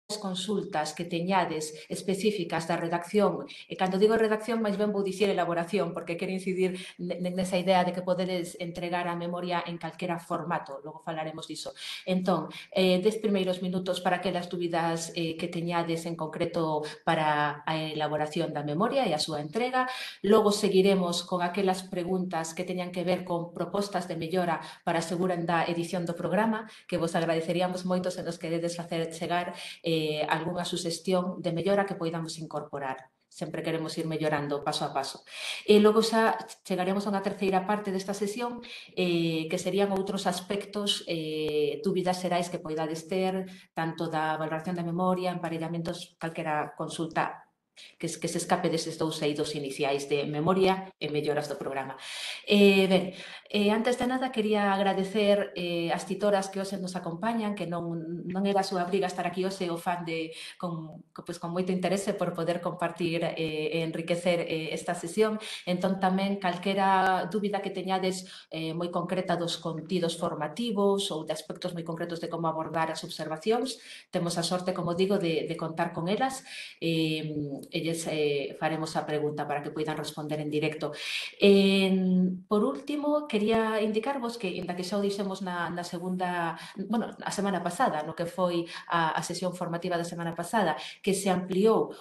consultas que teñades específicas da redacción, e cando digo redacción, máis ben vou dicir elaboración, porque quero incidir nesa idea de que podedes entregar a memoria en calquera formato, logo falaremos diso. Entón, 10 primeiros minutos para aquelas dúbidas que teñades en concreto para a elaboración da memoria e a súa entrega, logo seguiremos con aquelas preguntas que teñan que ver con propostas de mellora para a segunda edición do programa, que vos agradeceríamos moito se nos queredes facer chegar algunha suxestión de mellora que poidamos incorporar. Sempre queremos ir mellorando paso a paso. E logo xa chegaremos a unha terceira parte desta sesión que serían outros aspectos, dúbidas xerais que poidades ter, tanto da valoración da memoria, emparellamentos, calquera consulta que se escape deses dous eidos iniciais de memoria e melloras do programa. Ben, antes de nada, quería agradecer as titoras que hoxe nos acompañan, que non era a súa briga estar aquí hoxe, o fan con moito interese por poder compartir e enriquecer esta sesión. Entón, tamén, calquera dúbida que teñades moi concreta dos contidos formativos ou de aspectos moi concretos de como abordar as observacións, temos a sorte, como digo, de contar con elas. Elles faremos a pregunta para que poidan responder en directo. Por último, quería indicarvos que, inda que xa o dixemos na segunda, bueno, a semana pasada, no que foi a sesión formativa da semana pasada, que se ampliou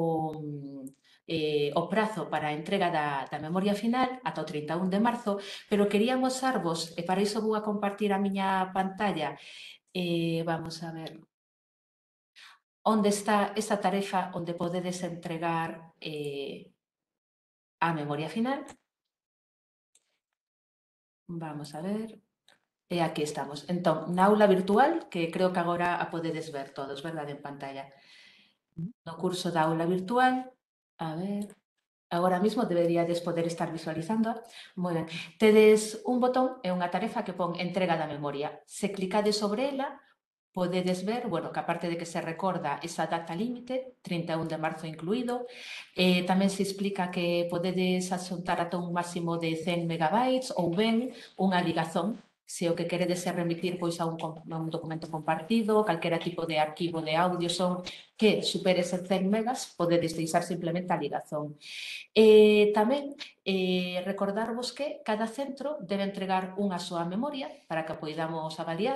o prazo para a entrega da memoria final ata o 31 de marzo, pero quería mosarvos, e para iso vou a compartir a miña pantalla, vamos a ver, onde está esa tarefa onde podedes entregar a memoria final. Vamos a ver. E aquí estamos. Entón, na aula virtual, que creo que agora a podedes ver todos, verdade, en pantalla. No curso da aula virtual, a ver, agora mesmo deberíades poder estar visualizando. Moi ben. Tedes un botón e unha tarefa que pon entrega da memoria. Se clicades sobre ela, podedes ver, bueno, que aparte de que se recorda esa data límite, 31 de marzo incluído, tamén se explica que podedes asuntar ata un máximo de 100 megabytes ou ben unha ligazón, se o que queredes é remitir pois a un documento compartido, calquera tipo de arquivo de audio son que supere ese 100 megas, podedes deixar simplemente a ligazón. Tamén recordarvos que cada centro debe entregar unha soa memoria para que a poidamos avaliar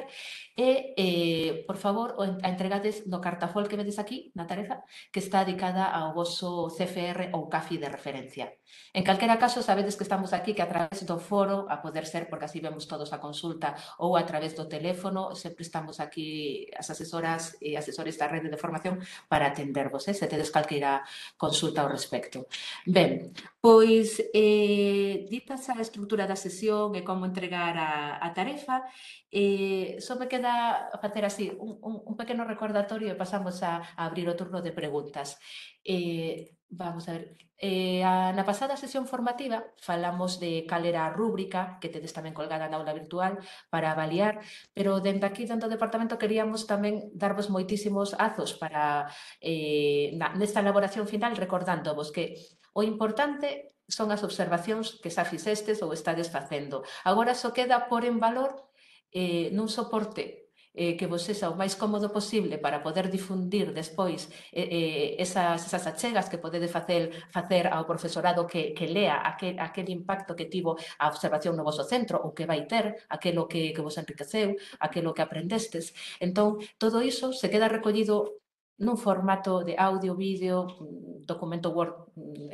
e, por favor, a entregades no cartafol que vedes aquí, na tarefa, que está dedicada ao vosso CFR ou CAFI de referencia. En calquera caso, sabedes que estamos aquí que a través do foro, a poder ser, porque así vemos todos a consulta, ou a través do teléfono, sempre estamos aquí as asesoras e asesores da rede de formación para atendervos, se tedes calquera consulta ao respecto. Ben, pois, dita xa a estrutura da sesión e como entregar a tarefa, só me queda facer así un pequeno recordatorio e pasamos a abrir o turno de preguntas. Vamos a ver, na pasada sesión formativa falamos de cal era a rúbrica que tedes tamén colgada na aula virtual para avaliar, pero dende aquí, dentro do departamento, queríamos tamén darvos moitísimos azos para nesta elaboración final, recordándovos que o importante son as observacións que xa fixestes ou estades facendo. Agora só queda pôr en valor nun soporte que vos sexa o máis cómodo posible para poder difundir despois esas achegas que podedes facer ao profesorado que lea aquel impacto que tivo a observación no voso centro ou que vai ter, aquelo que vos enriqueceu, aquelo que aprendestes. Entón, todo iso se queda recollido nun formato de audio, vídeo, documento Word,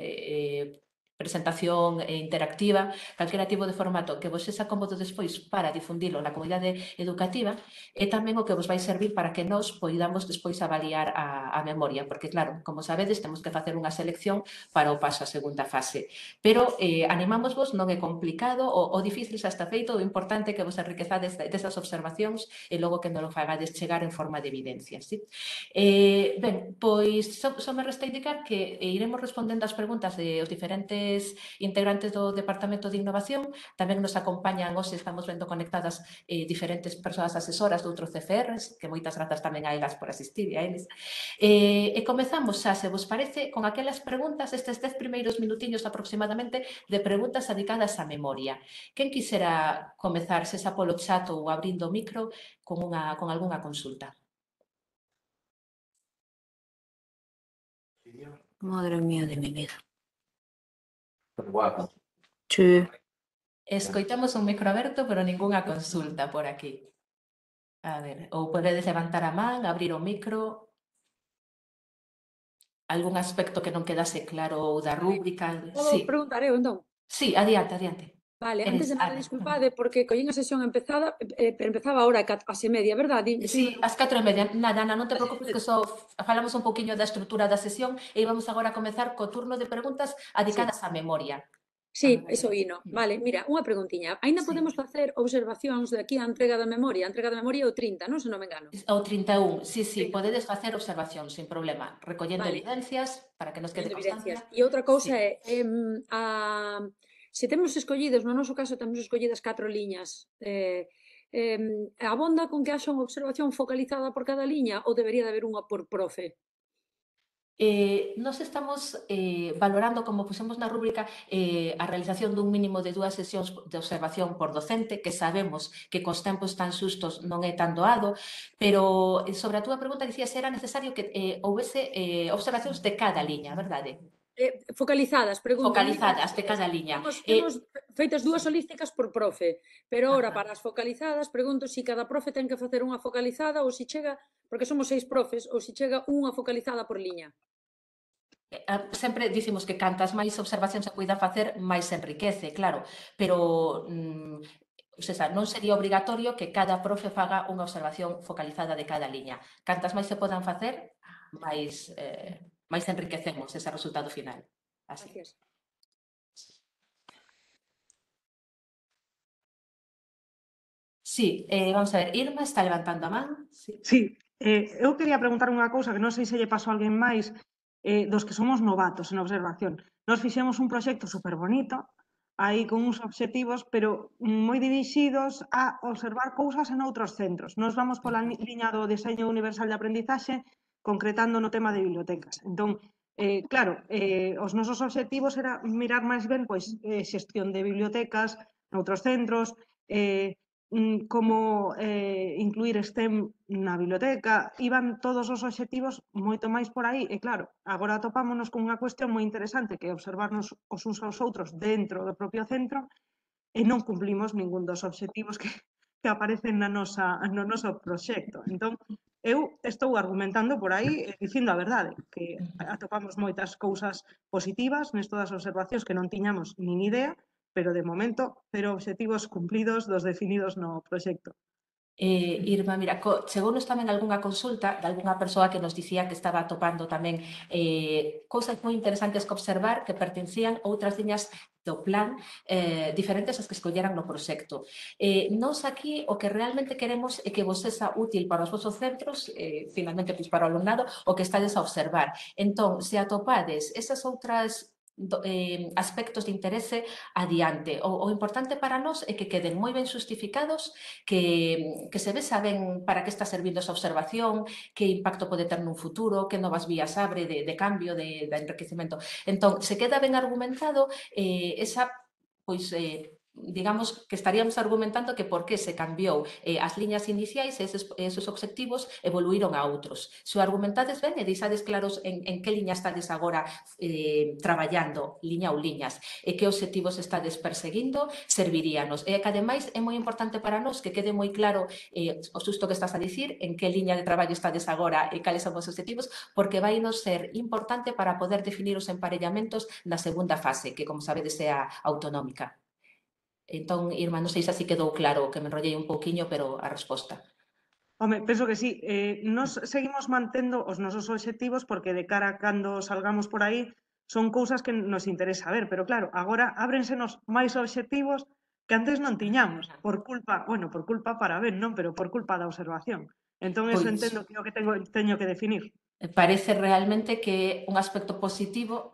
presentación interactiva, calquera tipo de formato que vos sexa cómodo despois para difundilo na comunidade educativa e tamén o que vos vai servir para que nós poidamos despois avaliar a memoria, porque claro, como sabedes, temos que facer unha selección para o paso a segunda fase. Pero animámosvos, non é complicado, o difícil xa está feito, o importante é que vos enriquezades desas observacións e logo que non o fagades chegar en forma de evidencias. ¿Sí? Ben, pois só me resta indicar que iremos respondendo as preguntas dos diferentes integrantes do Departamento de Innovación. Tamén nos acompañan, hoxe estamos vendo conectadas diferentes persoas asesoras de outros CFRs, que moitas grazas tamén a elas por asistir e a eles. E comezamos xa, se vos parece, con aquelas preguntas, estes 10 primeiros minutiños aproximadamente, de preguntas dedicadas á memoria. Quen quixera comezar, se xa polo chat ou abrindo o micro, con algunha consulta? Madre mía de mi vida. Sí. Escoitamos un micro aberto, pero ningunha consulta por aquí. A ver, ou podedes levantar a man, abrir o micro. Algún aspecto que non quedase claro ou da rúbrica? Podo Sí, preguntar eu, entón? sí, adiante, adiante. Vale, Eres antes de nada, Ana. disculpade, porque collín a sesión empezada, pero empezaba ahora ás e media, verdade? Sí, ás 4:30. Nada, Ana, non te preocupes que só falamos un poquinho da estrutura da sesión e íbamos agora a comezar co turno de preguntas adicadas á memoria. Sí, eso vino. Vale, mira, unha preguntiña. Aínda Sí. podemos facer observacións de aquí á entrega da memoria? A entrega da memoria é o 30, non? Se non me engano. O 31, sí, sí, 31. podedes facer observación sin problema, recollendo Vale. evidencias para que nos quede Evidencias. constancia. E outra cousa Sí. é, se temos escollidos, no noso caso temos escollidas 4 liñas, abonda con que haxa unha observación focalizada por cada liña ou debería de haber unha por profe? Nos estamos valorando, como pusemos na rúbrica, a realización dun mínimo de 2 sesións de observación por docente, que sabemos que cos tempos tan xustos non é tan doado, pero sobre a túa pregunta dicía se era necesario que houvese observacións de cada liña, verdade? Focalizadas, pregunto. Focalizadas de cada liña. Temos feitas 2 holísticas por profe, pero ora Ajá. para as focalizadas pregunto se cada profe ten que facer unha focalizada ou se chega, porque somos 6 profes, ou se chega unha focalizada por liña. Sempre dicimos que cantas máis observacións se poida facer, máis se enriquece, claro, pero non sería obrigatorio que cada profe faga unha observación focalizada de cada liña. Cantas máis se podan facer, máis enriquecemos ese resultado final. Así. Gracias. Sí, vamos a ver, Irma está levantando a man. Sí. Sí, eu quería preguntar unha cousa que non sei se lle pasou a alguén máis dos que somos novatos en observación. Nos fixemos un proxecto super bonito, aí con uns obxectivos, pero moi dirixidos a observar cousas en outros centros. Nos vamos pola liña do deseño universal de aprendizaxe, concretando no tema de bibliotecas. Entón, claro, os nosos obxectivos era mirar máis ben pois, xestión de bibliotecas noutros centros, como incluir STEM na biblioteca, iban todos os obxectivos moito máis por aí, e claro, agora atopámonos con unha cuestión moi interesante que é observarnos os uns aos outros dentro do propio centro e non cumplimos ningún dos obxectivos que aparecen no noso proxecto. Entón, eu estou argumentando por aí, dicindo a verdade, que atopamos moitas cousas positivas nesto das observacións que non tiñamos nin idea, pero de momento, cero obxectivos cumplidos dos definidos no proxecto. Irma, mira, chegounos tamén algunha consulta de algunha persoa que nos dicía que estaba atopando tamén cousas moi interesantes que observar que pertencían a outras liñas do plan diferentes as que escolleran no proxecto. Nos aquí o que realmente queremos é que vos sexa útil para os vosos centros, finalmente para o alumnado, o que estades a observar. Entón, se atopades esas outras aspectos de interese adiante. O importante para nós é que queden moi ben justificados, que se vexa ben para que está servindo esa observación, que impacto pode ter nun futuro, que novas vías abre de cambio, de enriquecemento. Entón, se queda ben argumentado, esa, pois, digamos que estaríamos argumentando que por que se cambiou as liñas iniciais e esos obxectivos evoluíron a outros. Se o argumentades ben e deixades claros en que liña estades agora traballando, liña ou liñas, e que obxectivos estades perseguindo, serviríanos. E que, ademais, é moi importante para nós que quede moi claro o susto que estás a dicir, en que liña de traballo estades agora e cales son os obxectivos, porque vai nos ser importante para poder definir os emparellamentos na segunda fase, que, como sabedes, é a autonómica. Entón, Irma, non sei se así quedou claro, que me enrollei un pouquiño, pero a resposta. Home, penso que sí. Nos seguimos mantendo os nosos obxectivos porque de cara a cando salgamos por aí son cousas que nos interesa ver, pero claro, agora ábrensenos máis obxectivos que antes non tiñamos, por culpa para ben, non, pero por culpa da observación. Entón, eso entendo que é o que teño que definir. Parece realmente que é un aspecto positivo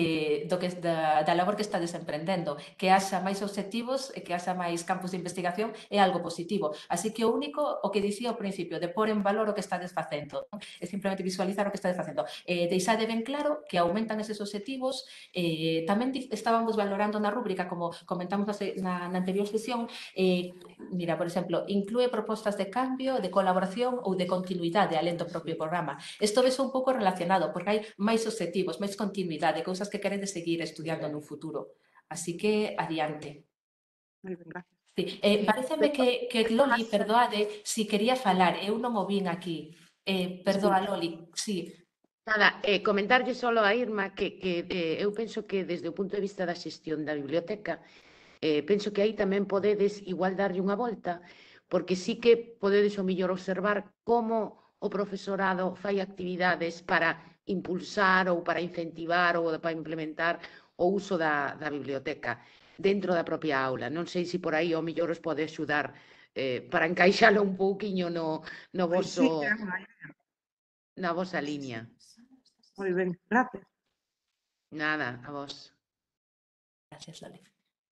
da labor que estades emprendendo, que haxa máis obxectivos e que haxa máis campos de investigación é algo positivo. Así que o único, o que dicía ao principio, de pôr en valor o que estades facendo, é simplemente visualizar o que estades facendo. Deixade ben claro que aumentan eses obxectivos. Tamén estábamos valorando na rúbrica, como comentamos na anterior sesión, mira, por exemplo, inclúe propostas de cambio, de colaboración ou de continuidade alén do propio programa. Isto ves curso un pouco relacionado, porque hai máis obxectivos, máis continuidade, cousas que queredes seguir estudiando no futuro. Así que, adiante. Moi ben, gracias. Sí, pareceme que Loli, perdoade, si quería falar, eu non o vin aquí. Perdoa, Loli, sí. Nada, comentarlle só a Irma que eu penso que desde o punto de vista da xestión da biblioteca, penso que aí tamén podedes igual darlle unha volta, porque sí que podedes o mellor observar como o profesorado fai actividades para impulsar ou para incentivar ou para implementar o uso da biblioteca dentro da propia aula. Non sei se por aí o mellor os pode axudar para encaixalo un pouquiño no Pois sí, voso, é unha idea. na vosa liña. Moi ben, gracias. Nada, a vos. Gracias, Loli.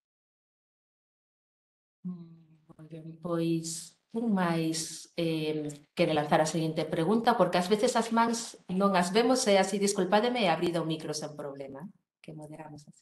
Moi ben, pois un máis quere lanzar a seguinte pregunta, porque ás veces as mans non as vemos e así disculpademe e abrido o micro sen problema, que moderamos así.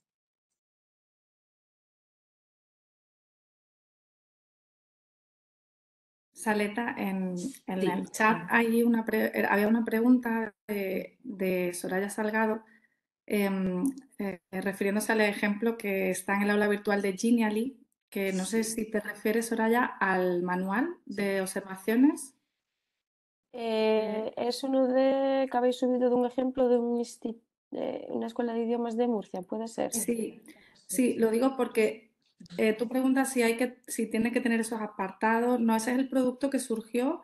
Saleta, en Sí. el chat hay había una pregunta de Soraya Salgado refiriéndose al ejemplo que está en el aula virtual de Genially, que no sé si te refieres, Soraya, al manual de observaciones. Es uno que habéis subido de un ejemplo de una escuela de idiomas de Murcia, ¿puede ser? Sí, lo digo porque tú preguntas si tiene que tener esos apartados. No, ese es el producto que surgió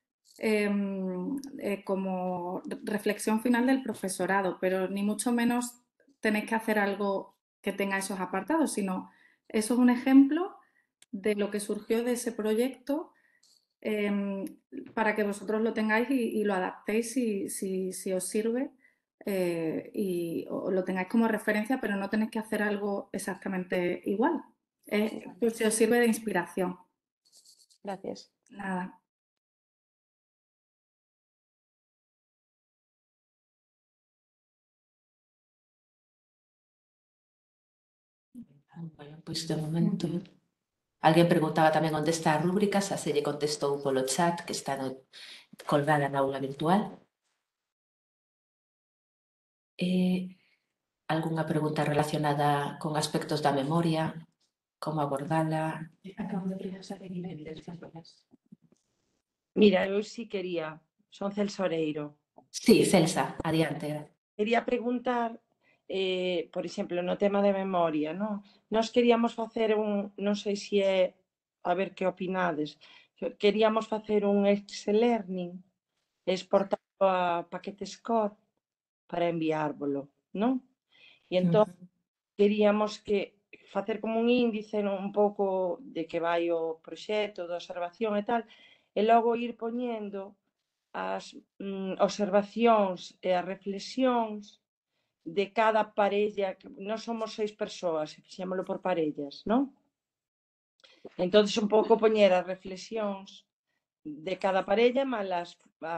como reflexión final del profesorado, pero ni mucho menos tenéis que hacer algo que tenga esos apartados, sino eso es un ejemplo de lo que surgió de ese proyecto para que vosotros lo tengáis y lo adaptéis si os sirve o lo tengáis como referencia, pero no tenéis que hacer algo exactamente igual. Pues si os sirve de inspiración. Gracias. Nada. Bueno, pois de momento... Alguén preguntaba tamén onde está a rúbrica, xa se lle contestou polo chat, que está colgada na aula virtual. Algúnha pregunta relacionada con aspectos da memoria, como abordala? Acabo de preguntar en email. Mira, eu sí quería, son Celsa Oreiro. Sí, Celsa, adiante. Quería preguntar, por exemplo, no tema de memoria, non? Nós queríamos facer non sei se é, a ver que opinades, queríamos facer un Excel-Learning, exportarlo a paquete Scott para enviárvolo, non? E entón, queríamos facer como un índice un pouco de que vai o proxecto, de observación e tal, e logo ir poñendo as observacións e as reflexións de cada parella. Nós somos 6 persoas e fixémolo por parellas, non? Entón, un pouco poñer as reflexións de cada parella malas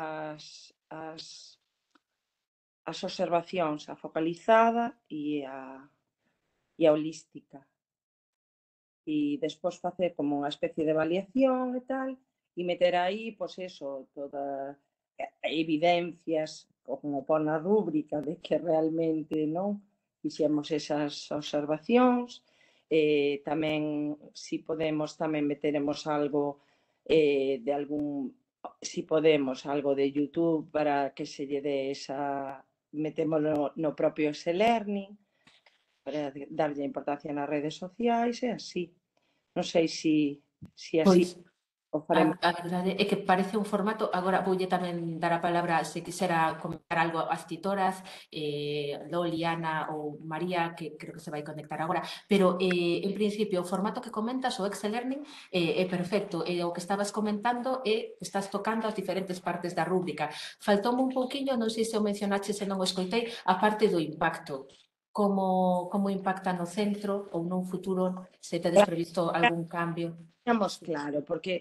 as observacións, a focalizada e a holística. E despois facer como unha especie de avaliación e tal, e meter aí, pois eso, todas evidencias, como pon na rúbrica, de que realmente non fixemos esas observacións. Tamén, si podemos, tamén meteremos algo de algún, si podemos, algo de YouTube para que se lle dé esa, metémoslo no propio Excel-Learning, para darlle importancia nas redes sociais e así. Non sei se así o faremos. A verdade é que parece un formato, agora voulle tamén dar a palabra se quixera comentar algo ás titoras, Loli, Ana ou María, que creo que se vai conectar agora, pero en principio o formato que comentas, o Excel Learning, é perfecto, e o que estabas comentando estás tocando as diferentes partes da rúbrica. Faltoume un pouquiño, non sei se o mencionaste, se non o escoitei, a parte do impacto. Como impacta no centro ou nun futuro, se tedes previsto algún cambio? Estamos claro, porque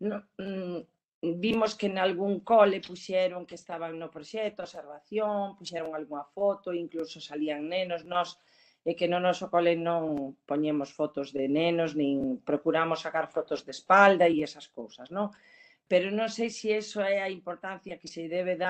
vimos que en algún cole puxeron que estaban no proxecto, observación, puxeron algunha foto, incluso salían nenos. Nós, que no noso cole non poñemos fotos de nenos, nin procuramos sacar fotos de espalda e esas cousas, non? Pero non sei se iso é a importancia que se debe dar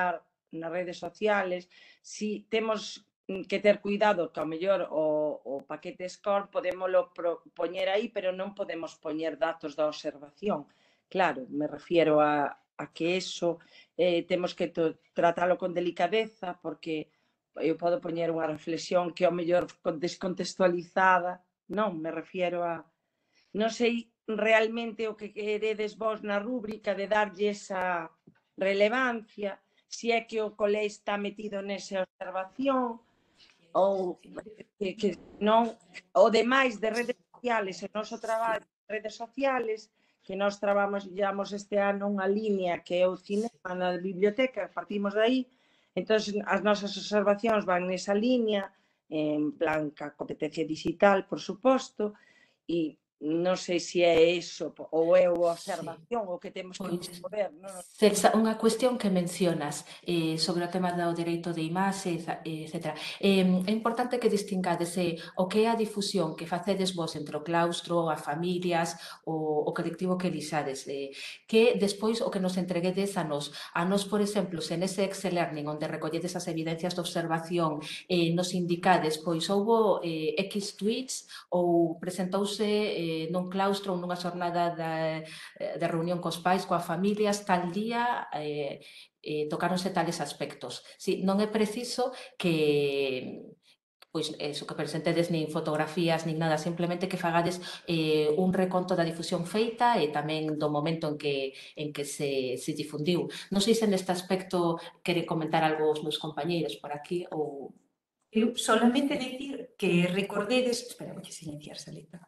nas redes sociales, si temos que ter cuidado que ao mellor o paquete score podémolo poñer aí, pero non podemos poñer datos da observación. Claro, me refiero a que eso temos que tratalo con delicadeza, porque eu podo poñer unha reflexión que ao mellor descontextualizada, non, me refiero a... Non sei realmente o que queredes vos na rúbrica de darlle esa relevancia, si é que o colé está metido nesa observación, ou que non, o demais de redes sociales, o noso traballo de redes sociales, que nós traballamos este ano unha línea que é o cinema na biblioteca, partimos de aí, entón as nosas observacións van nesa línea, en plan ca competencia digital, por suposto, e non sei se é iso ou é a observación o que temos que poder, non? Celsa, unha cuestión que mencionas sobre o tema do dereito de imaxe, etc. É importante que distingades o que é a difusión que facedes vos entre o claustro, as familias, o colectivo que elixades, que despois o que nos entreguedes a nós. A nós, por exemplo, se nese Excel Learning onde recolledes as evidencias de observación nos indicades, pois houbo X tweets ou presentouse nun claustro ou nunha xornada de reunión cos pais, coas familias, tal día tocáronse tales aspectos. Si, non é preciso que pois eso, que presentedes nin fotografías nin nada, simplemente que fagades un reconto da difusión feita e tamén do momento en que se difundiu. Non sei se neste aspecto quere comentar algo os meus compañeiros por aquí ou... Eu solamente dicir que recordedes... Espera, vou silenciar, Saleta.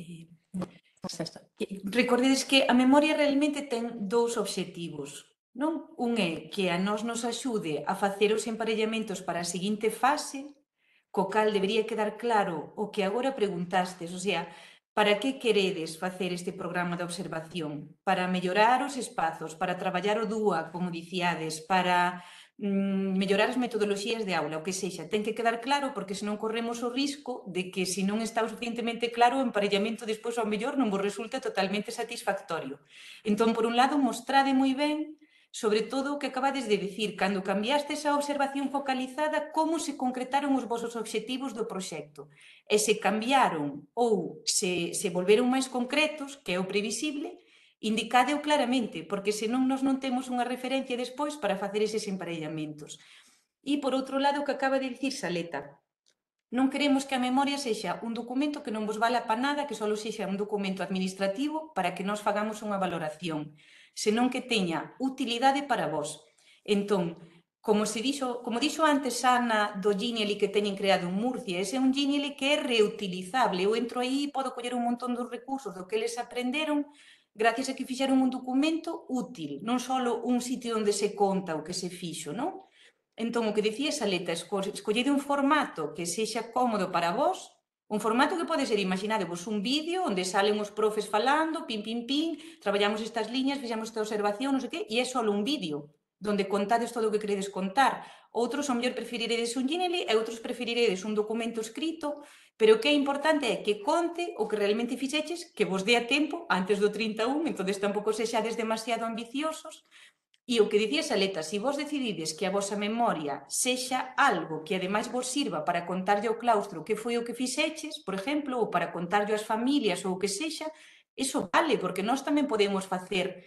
Recordedes que a memoria realmente ten dous obxectivos, non? Un é que a nós nos axude a facer os emparellamentos para a seguinte fase, co cal debería quedar claro o que agora preguntastes, o sea, para que queredes facer este programa de observación? Para mellorar os espazos, para traballar o DUA, como dicíades, para mellorar as metodoloxías de aula, o que sexa, ten que quedar claro porque senón corremos o risco de que se non está o suficientemente claro o emparellamento despois ao mellor non vos resulta totalmente satisfactorio. Entón, por un lado, mostrade moi ben sobre todo o que acabades de dicir, cando cambiastes a observación focalizada, como se concretaron os vosos obxectivos do proxecto. E se cambiaron ou se volveron máis concretos, que é o previsible, indicadeo claramente, porque senón nós non temos unha referencia despois para facer eses emparellamentos. E, por outro lado, o que acaba de dicir Saleta, non queremos que a memoria sexa un documento que non vos vala para nada, que só sexa un documento administrativo para que nós fagamos unha valoración, senón que teña utilidade para vos. Entón, como dixo antes Ana do Genially que teñen creado en Murcia, ese é un Genially que é reutilizable. Eu entro aí e podo coller un montón dos recursos do que eles aprenderon gracias a que fixeron un documento útil, non só un sitio onde se conta o que se fixo, non? Entón, o que dicía Saleta, escollede un formato que sexa cómodo para vos, un formato que pode ser, imaginadevos, un vídeo onde salen os profes falando, pin, pin, pin, traballamos estas liñas, fixamos esta observación, non sei que, e é só un vídeo, onde contades todo o que queredes contar. Outros, ao mellor, preferiredes un Genially e outros preferiredes un documento escrito, pero o que é importante é que conte o que realmente fixeches, que vos dé a tempo antes do 31, entón tampouco sexades demasiado ambiciosos. E o que dicía Saleta, se vos decidides que a vosa memoria sexa algo que ademais vos sirva para contarlle ao claustro que foi o que fixeches, por exemplo, ou para contarlle ás familias ou o que sexa, iso vale, porque nós tamén podemos facer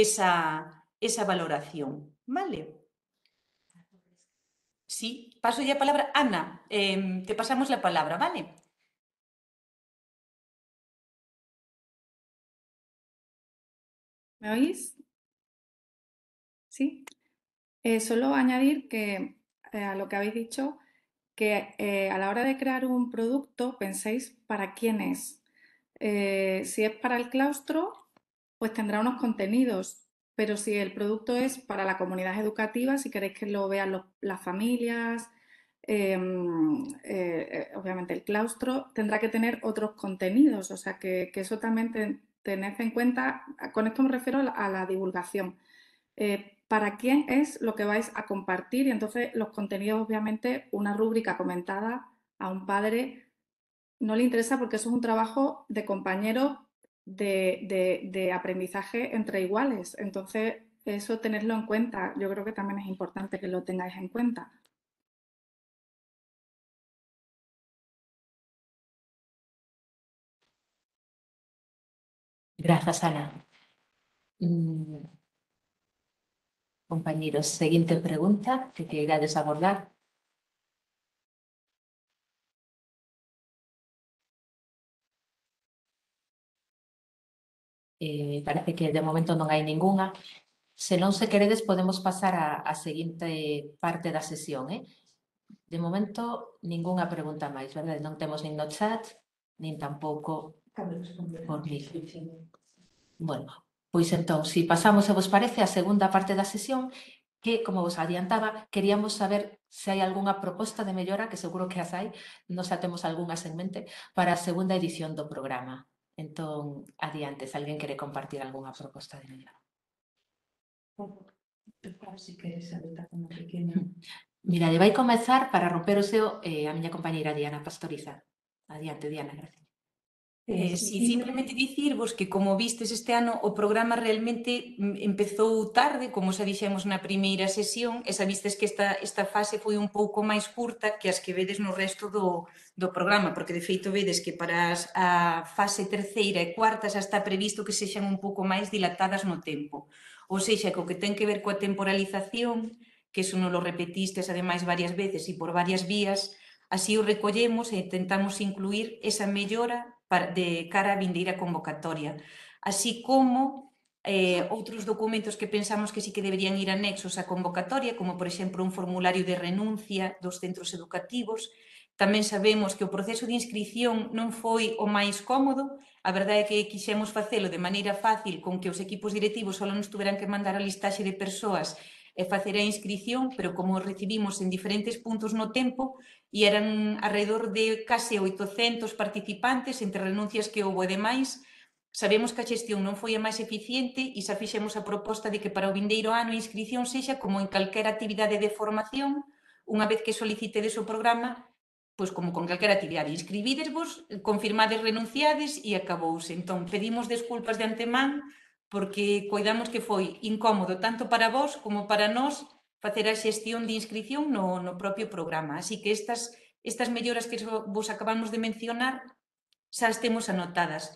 esa valoración, vale? Sí, paso ya a palabra. Ana, te pasamos la palabra, ¿vale? ¿Me oís? Sí. Solo añadir que a lo que habéis dicho, que a la hora de crear un producto penséis para quién es. Si es para el claustro, pues tendrá unos contenidos, pero si el producto es para la comunidad educativa, si queréis que lo vean las familias, obviamente el claustro tendrá que tener otros contenidos, o sea que eso también tened en cuenta. Con esto me refiero a la divulgación. Para quién es lo que vais a compartir, y entonces los contenidos, obviamente, una rúbrica comentada a un padre no le interesa porque eso es un trabajo de compañeros de aprendizaje entre iguales. Entonces, Eso tenerlo en cuenta. Yo creo que también es importante que lo tengáis en cuenta. Grazas, Ana. Compañeros, seguinte pregunta que queirades abordar. Parece que de momento non hai ningunha. Se non se queredes, podemos pasar a seguinte parte da sesión. De momento, ningunha pregunta máis, verdade? Non temos nin no chat, nin tampouco por mí. Bueno, pois entón, se pasamos, se vos parece, a segunda parte da sesión, que, como vos adiantaba, queríamos saber se hai algunha proposta de mellora, que seguro que as hai, nos xa temos algunhas en mente, para a segunda edición do programa. Entón, adiante, se alguén quere compartir algunha proposta de mellora. Si queres adotar unha pequena... Mirade, vai comezar para romper o seo a miña compañeira Diana Pastoriza. Adiante, Diana, gracias. Si simplemente dicirvos que, como vistes este ano, o programa realmente empezou tarde, como xa dixemos na primeira sesión, e xa vistes que esta fase foi un pouco máis curta que as que vedes no resto do programa, porque de feito vedes que para a fase terceira e cuarta xa está previsto que sexan un pouco máis dilatadas no tempo. Ou sexa, que o que ten que ver coa temporalización, que eso non lo repetistes ademais varias veces e por varias vías, así o recollemos e intentamos incluir esa mellora de cara á vindeira convocatoria, así como outros documentos que pensamos que sí que deberían ir anexos á convocatoria, como, por exemplo, un formulario de renuncia dos centros educativos. Tamén sabemos que o proceso de inscripción non foi o máis cómodo, a verdade é que quixemos facelo de maneira fácil, con que os equipos directivos só nos tuveran que mandar a listaxe de persoas e facer a inscripción, pero como recibimos en diferentes puntos no tempo, e eran alrededor de case 800 participantes, entre renuncias que houve e demais, sabemos que a xestión non foi a máis eficiente e xa fixemos a proposta de que para o vindeiro ano a inscripción sexa como en calquera actividade de formación, unha vez que solicitedes o programa, pois como con calquera actividade, inscribidesvos, confirmades renunciades e acabouse. Entón, pedimos desculpas de antemán porque coidamos que foi incómodo tanto para vós como para nós facer a xestión de inscripción no propio programa. Así que estas melloras que vos acabamos de mencionar xa as temos anotadas.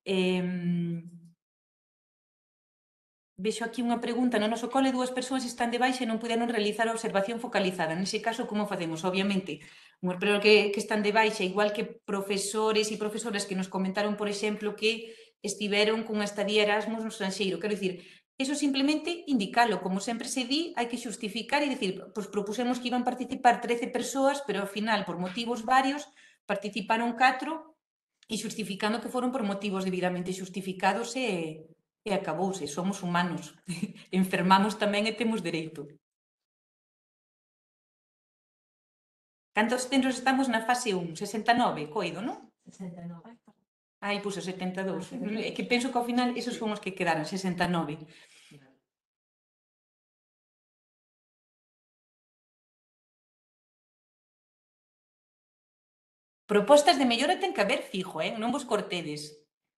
Vexo aquí unha pregunta. No noso cole 2 persoas están de baixa e non puderon realizar a observación focalizada. Nese caso, como facemos? Obviamente, unhas persoas que están de baixa, igual que profesores e profesoras que nos comentaron, por exemplo, que estiveron cunha estadía Erasmus no estranxeiro. Quero dicir, eso simplemente indicalo. Como sempre se di, hai que xustificar e dicir, pois propusemos que iban participar 13 persoas, pero ao final, por motivos varios, participaron 4 e xustificando que foron por motivos debidamente xustificados e acabouse. Somos humanos. Enfermamos tamén e temos dereito. Cantos centros estamos na fase 1? 69, coido, non? 69. Aí puxo 72. É que penso que ao final esos son os que quedaron, 69. Propostas de mellora ten que haber fijo, non vos cortedes.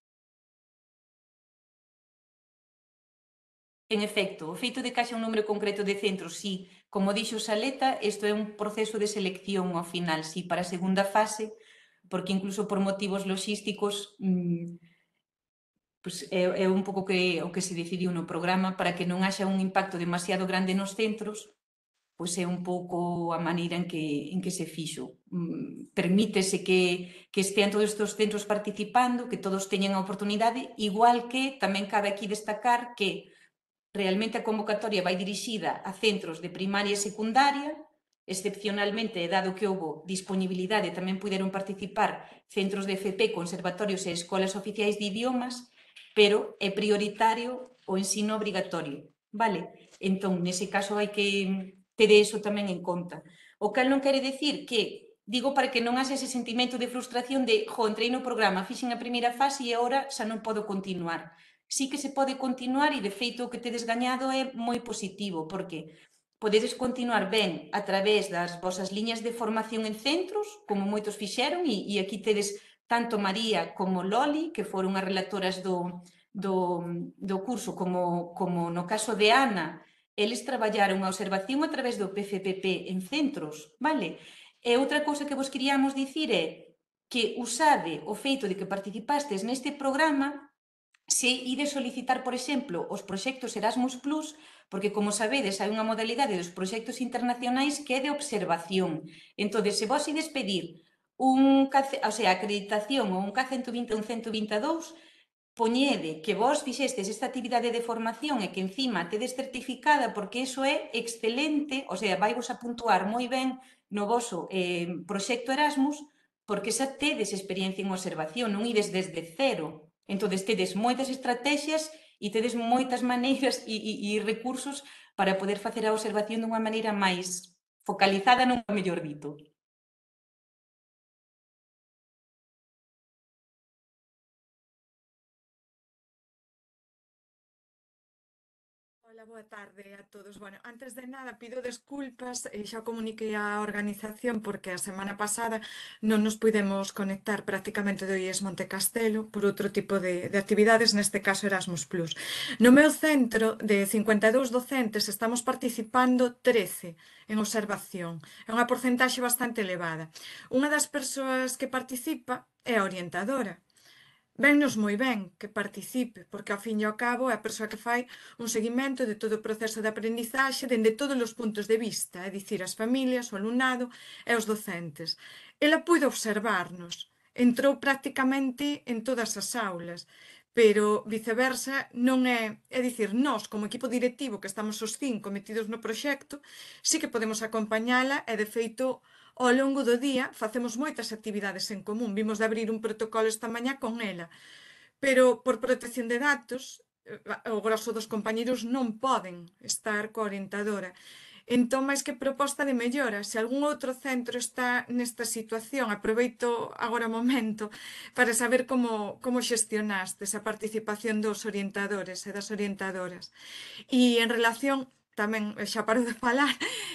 En efecto, o feito de que haxa un número concreto de centros, sí, como dixo Saleta, isto é un proceso de selección ao final, sí, para a segunda fase, porque incluso por motivos logísticos pues é un pouco o que se decidiu no programa para que non haxa un impacto demasiado grande nos centros, pois é un pouco a maneira en que se fixo. Permítese que estean todos estes centros participando, que todos teñan a oportunidade, igual que tamén cabe aquí destacar que realmente a convocatoria vai dirixida a centros de primaria e secundaria, excepcionalmente, dado que houve disponibilidade, tamén puderon participar centros de FP, conservatorios e escolas oficiais de idiomas, pero é prioritario o ensino obrigatorio, vale? Entón, nese caso, hai que ter iso tamén en conta. O cal non quere decir que, digo para que non haxe ese sentimento de frustración de, entrei no programa, fixen a primeira fase e agora xa non podo continuar. Sí que se pode continuar e, de feito, o que tedes gañado é moi positivo, porque podedes continuar ben a través das vosas liñas de formación en centros, como moitos fixeron, e aquí tedes tanto María como Loli, que foron as relatoras do do curso, como no caso de Ana, eles traballaron a observación a través do PFPP en centros, vale? E outra cousa que vos queríamos dicir é que usade o feito de que participastes neste programa se ides solicitar, por exemplo, os proxectos Erasmus+, porque, como sabedes, hai unha modalidade dos proxectos internacionais que é de observación. Entón, se vos ides pedir acreditación ou un K120 ou un 122, poñede que vos fixestes esta actividade de formación e que encima tedes certificada, porque iso é excelente, vai vos a puntuar moi ben no voso proxecto Erasmus, porque xa tedes experiencia en observación, non ides desde cero. Entón, tedes moitas estrategias e tedes moitas maneiras e recursos para poder facer a observación dunha maneira máis focalizada, non mellor dito. Hola, boa tarde a todos. Bueno, antes de nada pido desculpas, xa comuniquei á organización porque a semana pasada non nos pudemos conectar prácticamente do IES Montecastelo por outro tipo de actividades, neste caso Erasmus+. No meu centro, de 52 docentes, estamos participando 13 en observación. É unha porcentaxe bastante elevada. Unha das persoas que participa é a orientadora. Vennos moi ben que participe, porque ao fin e ao cabo é a persoa que fai un seguimento de todo o proceso de aprendizaxe dende todos os puntos de vista, é dicir, as familias, o alumnado e os docentes. Ela puido observarnos, entrou prácticamente en todas as aulas, pero viceversa non é dicir, nós como equipo directivo que estamos os 5 metidos no proxecto, sí que podemos acompañala e de feito ao longo do día facemos moitas actividades en común. Vimos de abrir un protocolo esta mañá con ela, pero por protección de datos o grosso dos compañeros non poden estar coa orientadora. Entón, máis que proposta de mellora, se algún outro centro está nesta situación, aproveito agora o momento para saber como xestionastes a participación dos orientadores e das orientadoras. E en relación tamén, xa paro de falar,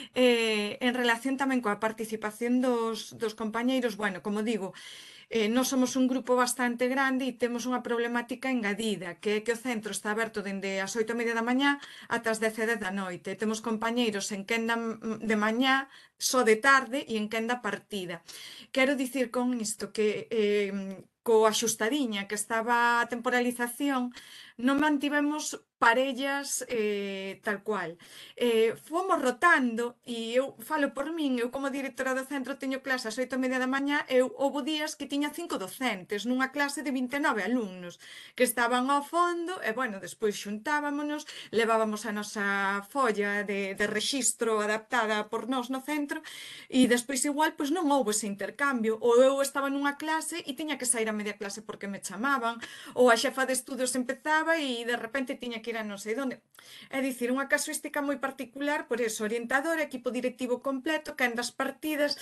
en relación tamén coa participación dos compañeiros, bueno, como digo, nós somos un grupo bastante grande e temos unha problemática engadida, que é que o centro está aberto dende as 8:30 da mañá ata as 10:10 da noite. Temos compañeiros en quenda de mañá, só de tarde e en quenda partida. Quero dicir con isto que coa axustadiña que estaba a temporalización, non mantivemos parellas tal cual. Fomos rotando e eu falo por min, eu como directora do centro teño clase ás 8:30 da mañá e houbo días que tiña 5 docentes nunha clase de 29 alumnos que estaban ao fondo e, bueno, despois xuntábamonos, levábamos a nosa folla de rexistro adaptada por nós no centro e despois igual pois non houbo ese intercambio, ou eu estaba nunha clase e tiña que sair a media clase porque me chamaban, ou a xefa de estudios empezaba e de repente tiña que ir a non sei onde. É dicir, unha casuística moi particular, por eso, orientador, equipo directivo completo, quendas partidas.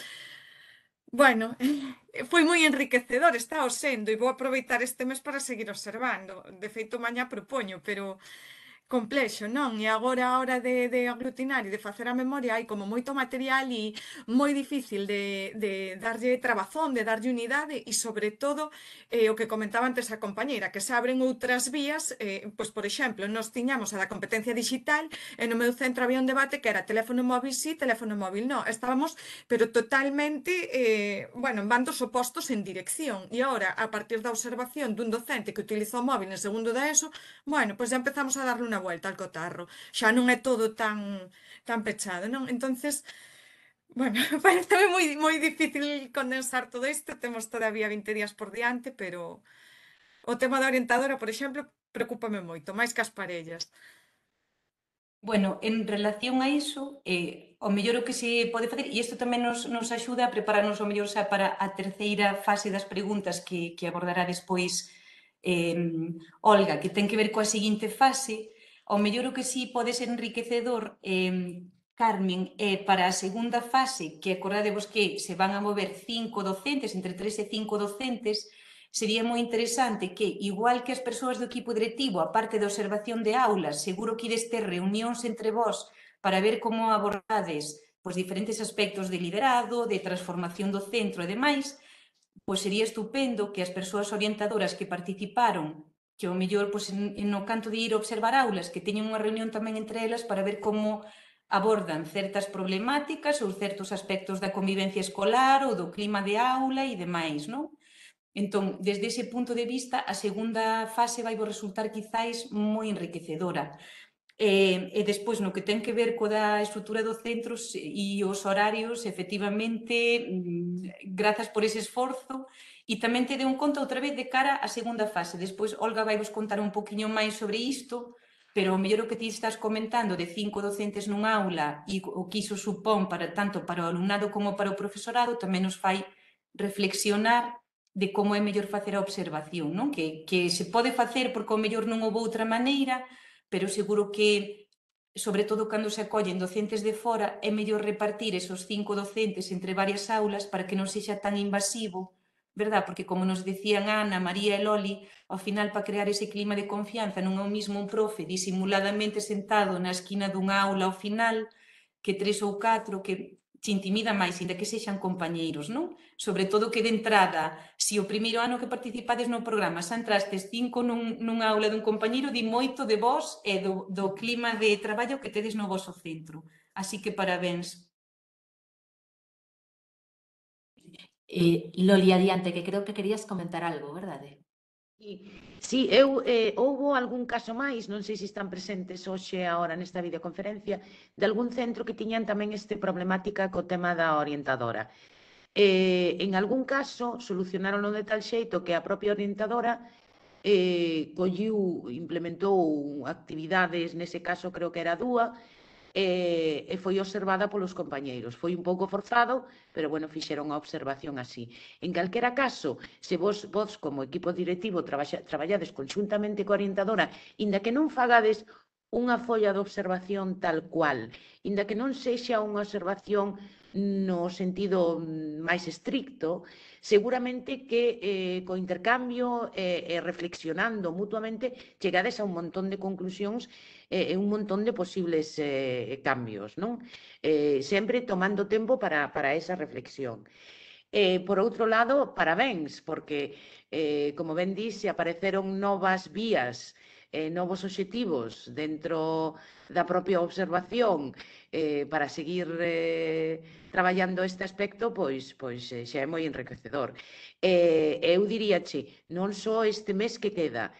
Bueno, foi moi enriquecedor, está o sendo, e vou aproveitar este mes para seguir observando. De feito, mañá propoño, pero complexo, non? E agora a hora de aglutinar e de facer a memoria hai como moito material e moi difícil de darlle trabazón, de darlle unidade e, sobre todo, o que comentaba antes a compañeira, que se abren outras vías, pois, por exemplo, nós tiñamos a da competencia digital e no meu centro había un debate que era teléfono móvil sí, teléfono móvil non. Estábamos, pero totalmente, bueno, en bandos opostos en dirección. E agora, a partir da observación dun docente que utiliza o móvil en segundo da ESO, bueno, pois já empezamos a darle unha vuelta al cotarro. Xa non é todo tan pechado, non? Entonces, bueno, parece moi difícil condensar todo isto, temos todavía 20 días por diante, pero o tema da orientadora, por exemplo, preocúpame moito, máis que as parellas. Bueno, en relación a iso, o mellor o que se pode facer, e isto tamén nos axuda a prepararnos o mellor xa para a terceira fase das preguntas que abordará despois Olga, que ten que ver coa seguinte fase. Ao mellor o que sí pode ser enriquecedor, Carmen, para a segunda fase, que acordadevos que se van a mover 5 docentes, entre 3 e 5 docentes, sería moi interesante que, igual que as persoas do equipo directivo, a parte de observación de aulas, seguro que ides ter reunións entre vós para ver como abordades pois, diferentes aspectos de liderado, de transformación do centro e demais, pois sería estupendo que as persoas orientadoras que participaron, que ao mellor no canto de ir observar aulas, que teñen unha reunión tamén entre elas para ver como abordan certas problemáticas ou certos aspectos da convivencia escolar ou do clima de aula e demais, non? Entón, desde ese punto de vista, a segunda fase vai vos resultar quizáis moi enriquecedora. E despois, no que ten que ver coa estrutura dos centros e os horarios, efectivamente, grazas por ese esforzo, e tamén te deu en conta outra vez de cara á segunda fase. Despois, Olga vai vos contar un poquinho máis sobre isto, pero o mellor o que ti estás comentando de 5 docentes nunha aula e o que iso supón tanto para o alumnado como para o profesorado tamén nos fai reflexionar de como é mellor facer a observación, non? Que se pode facer porque o mellor non houve outra maneira, pero seguro que, sobre todo cando se acollen docentes de fora, é mellor repartir esos 5 docentes entre varias aulas para que non sexa tan invasivo, verdad? Porque como nos decían Ana, María e Loli, ao final, para crear ese clima de confianza, non é o mismo un profe disimuladamente sentado na esquina dunha aula ao final que 3 ou 4 que te intimida máis, ainda que sexan compañeiros, non? Sobre todo que de entrada, se o primeiro ano que participades no programa xa entrastes 5 nunha aula dun compañeiro, di moito de vos e do clima de traballo que tedes no voso centro. Así que parabéns. Loli, adiante, que creo que querías comentar algo, verdade? Sí, houbo algún caso máis, non sei se están presentes hoxe agora nesta videoconferencia, de algún centro que tiñan tamén este problemática co tema da orientadora. En algún caso, solucionaronlo de tal xeito que a propia orientadora implementou actividades, nese caso creo que era dúa, e foi observada polos compañeiros. Foi un pouco forzado, pero, bueno, fixeron a observación así. En calquera caso, se vos como equipo directivo traballades conxuntamente coa orientadora, inda que non fagades unha folla de observación tal cual, inda que non sexa unha observación no sentido máis estricto, seguramente que co intercambio e reflexionando mutuamente chegades a un montón de conclusións e un montón de posibles cambios, non? Sempre tomando tempo para esa reflexión. Por outro lado, parabéns, porque, como ben dise, apareceron novas vías, novos obxectivos dentro da propia observación para seguir traballando este aspecto, pois xa é moi enriquecedor. Eu diríache, non só este mes que queda,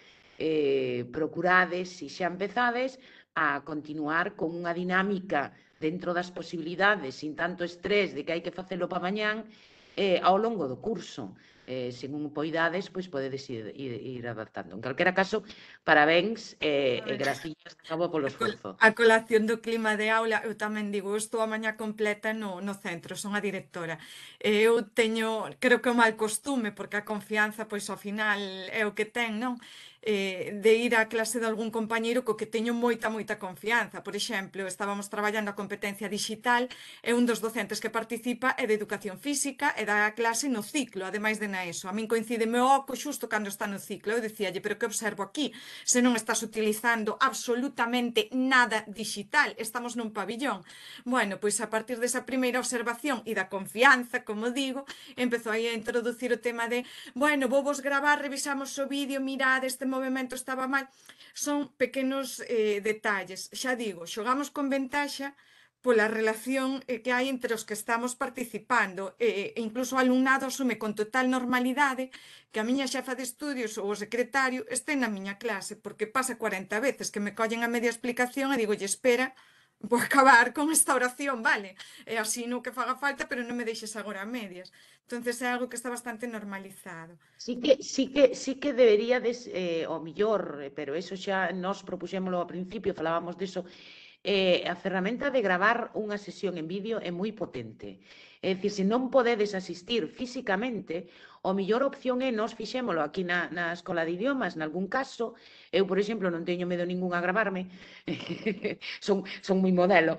procurades, se xa empezades, a continuar con unha dinámica dentro das posibilidades, sin tanto estrés de que hai que facelo para mañán, ao longo do curso. Según poidades, pois podedes ir adaptando. En calquera caso, parabéns e gracias de novo polo esforzo. A colación do clima de aula, eu tamén digo, eu estou a mañá completa no centro, son a directora. Eu teño, creo que o mal costume, porque a confianza, pois ao final é o que ten, non? De ir á clase de algún compañeiro co que teño moita confianza. Por exemplo, estábamos traballando a competencia digital e un dos docentes que participa é de educación física e dá a clase no ciclo, ademais de na ESO. A min coincídeme o oco xusto cando está no ciclo. Eu dicíalle, pero que observo aquí? Se non estás utilizando absolutamente nada digital, estamos nun pabillón. Bueno, pois a partir desa primeira observación e da confianza, como digo, empezou aí a introducir o tema de, bueno, vou vos gravar, revisamos o vídeo, mirad, este movimento estaba mal. Son pequenos detalles. Xa digo, xogamos con ventaxa pola relación que hai entre os que estamos participando. Incluso o alumnado asume con total normalidade que a miña xefa de estudios ou o secretario este na miña clase, porque pasa 40 veces que me collen a media explicación e digo, espera, vou acabar con esta oración, vale? E así no que faga falta, pero non me deixes agora a medias. Entonces é algo que está bastante normalizado. Sí que deberíades, o millor, pero eso xa nos propuxémolo ao principio, falábamos diso, a ferramenta de gravar unha sesión en vídeo é moi potente. É dicir, se non podedes asistir físicamente, o mellor opción é nós fixémolo aquí na Escola de Idiomas, nalgún caso. Eu, por exemplo, non teño medo ningún a gravarme, son moi modelo.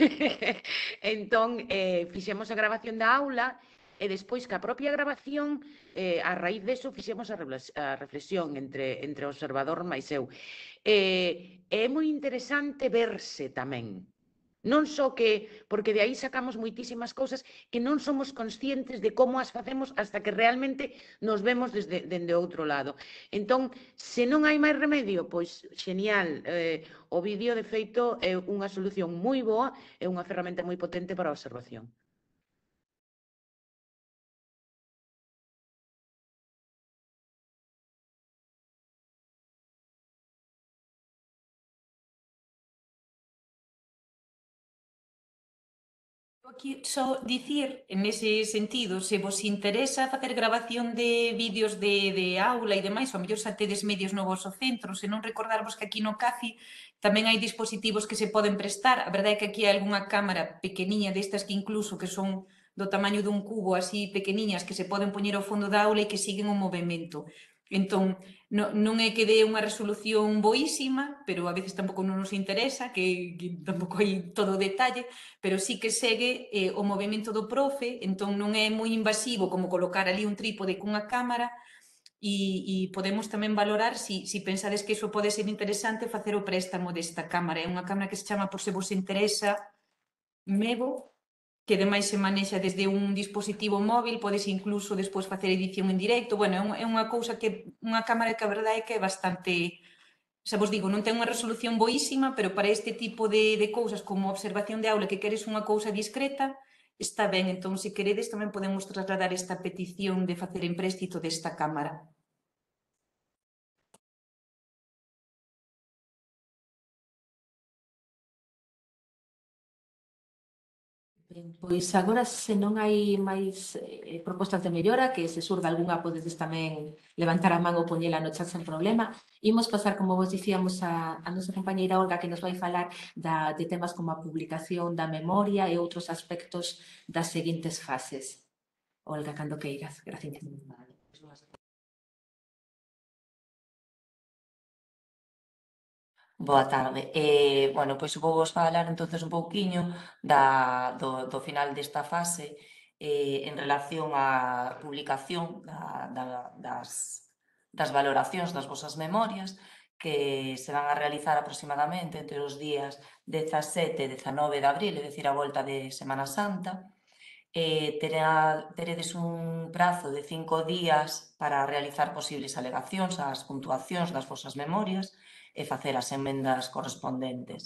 Entón, fixemos a grabación da aula e despois que a propia grabación, a raíz deso, fixemos a reflexión entre o observador máis eu. É moi interesante verse tamén. Non só que, porque de aí sacamos moitísimas cousas que non somos conscientes de como as facemos hasta que realmente nos vemos dende outro lado. Entón, se non hai máis remedio, pois genial, o vídeo de feito é unha solución moi boa, é unha ferramenta moi potente para a observación. Aquí só dicir, en ese sentido, se vos interesa facer grabación de vídeos de aula e demais, ao mellor xa tedes medios no vosso centro, se non recordarvos que aquí no CACI tamén hai dispositivos que se poden prestar. A verdade é que aquí hai algunha cámara pequeniña destas que incluso que son do tamaño dun cubo así pequeniñas que se poden poñer ao fondo da aula e que siguen o movimento. Entón, non é que dé unha resolución boísima, pero a veces tampouco non nos interesa, que tampouco hai todo o detalle, pero sí que segue o movimento do profe, entón non é moi invasivo como colocar ali un trípode cunha cámara e podemos tamén valorar si pensades que iso pode ser interesante facer o préstamo desta cámara. É unha cámara que se chama, por se vos interesa, Mevo, que ademais se manexa desde un dispositivo móvil, podes incluso despois facer edición en directo. Bueno, é unha cousa que, unha cámara que a verdade é que é bastante, xa vos digo, non ten unha resolución boísima, pero para este tipo de cousas como observación de aula que queres unha cousa discreta, está ben. Entón, se queredes, tamén podemos trasladar esta petición de facer empréstito desta cámara. Pois agora, se non hai máis propostas de mellora, que se surda algunha, podedes tamén levantar a man ou poñela no chat sen problema. Imos pasar, como vos dicíamos, a nosa compañeira Olga, que nos vai falar de temas como a publicación da memoria e outros aspectos das seguintes fases. Olga, cando queiras. Gracias. Boa tarde. Bueno, pois vou vos falar entonces un pouquiño do final desta fase en relación á publicación das valoracións das vosas memorias que se van a realizar aproximadamente entre os días 17 e 19 de abril, é dicir, a volta de Semana Santa. Teredes un prazo de 5 días para realizar posibles alegacións ás puntuacións das vosas memorias e facer as emendas correspondentes.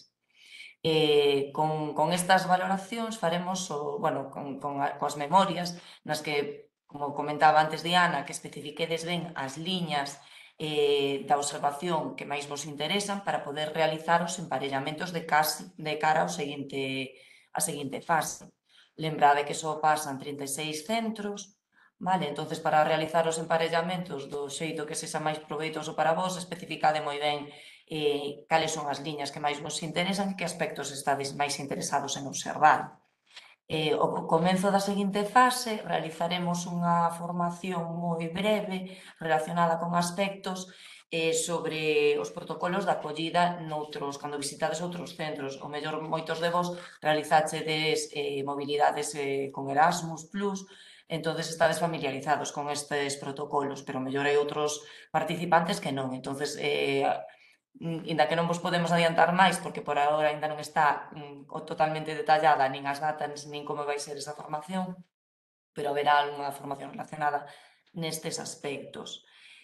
Con estas valoracións faremos, coas memorias, nas que, como comentaba antes Diana, que especifiquedes ben as liñas da observación que máis vos interesan para poder realizar os emparellamentos de cara á seguinte fase. Lembrade que só pasan 36 centros, vale? Entonces, para realizar os emparellamentos do xeito que sexa máis proveitoso para vos, especificade moi ben cales son as liñas que máis vos interesan e que aspectos estades máis interesados en observar. Ao comenzo da seguinte fase, realizaremos unha formación moi breve relacionada con aspectos sobre os protocolos de acollida cando visitades outros centros. O mellor moitos de vos realizachedes mobilidades con Erasmus+, entonces estades familiarizados con estes protocolos, pero mellor hai outros participantes que non. Entonces, inda que non vos podemos adiantar máis, porque por agora ainda non está totalmente detallada nin as datas nin como vai ser esa formación, pero haberá unha formación relacionada nestes aspectos.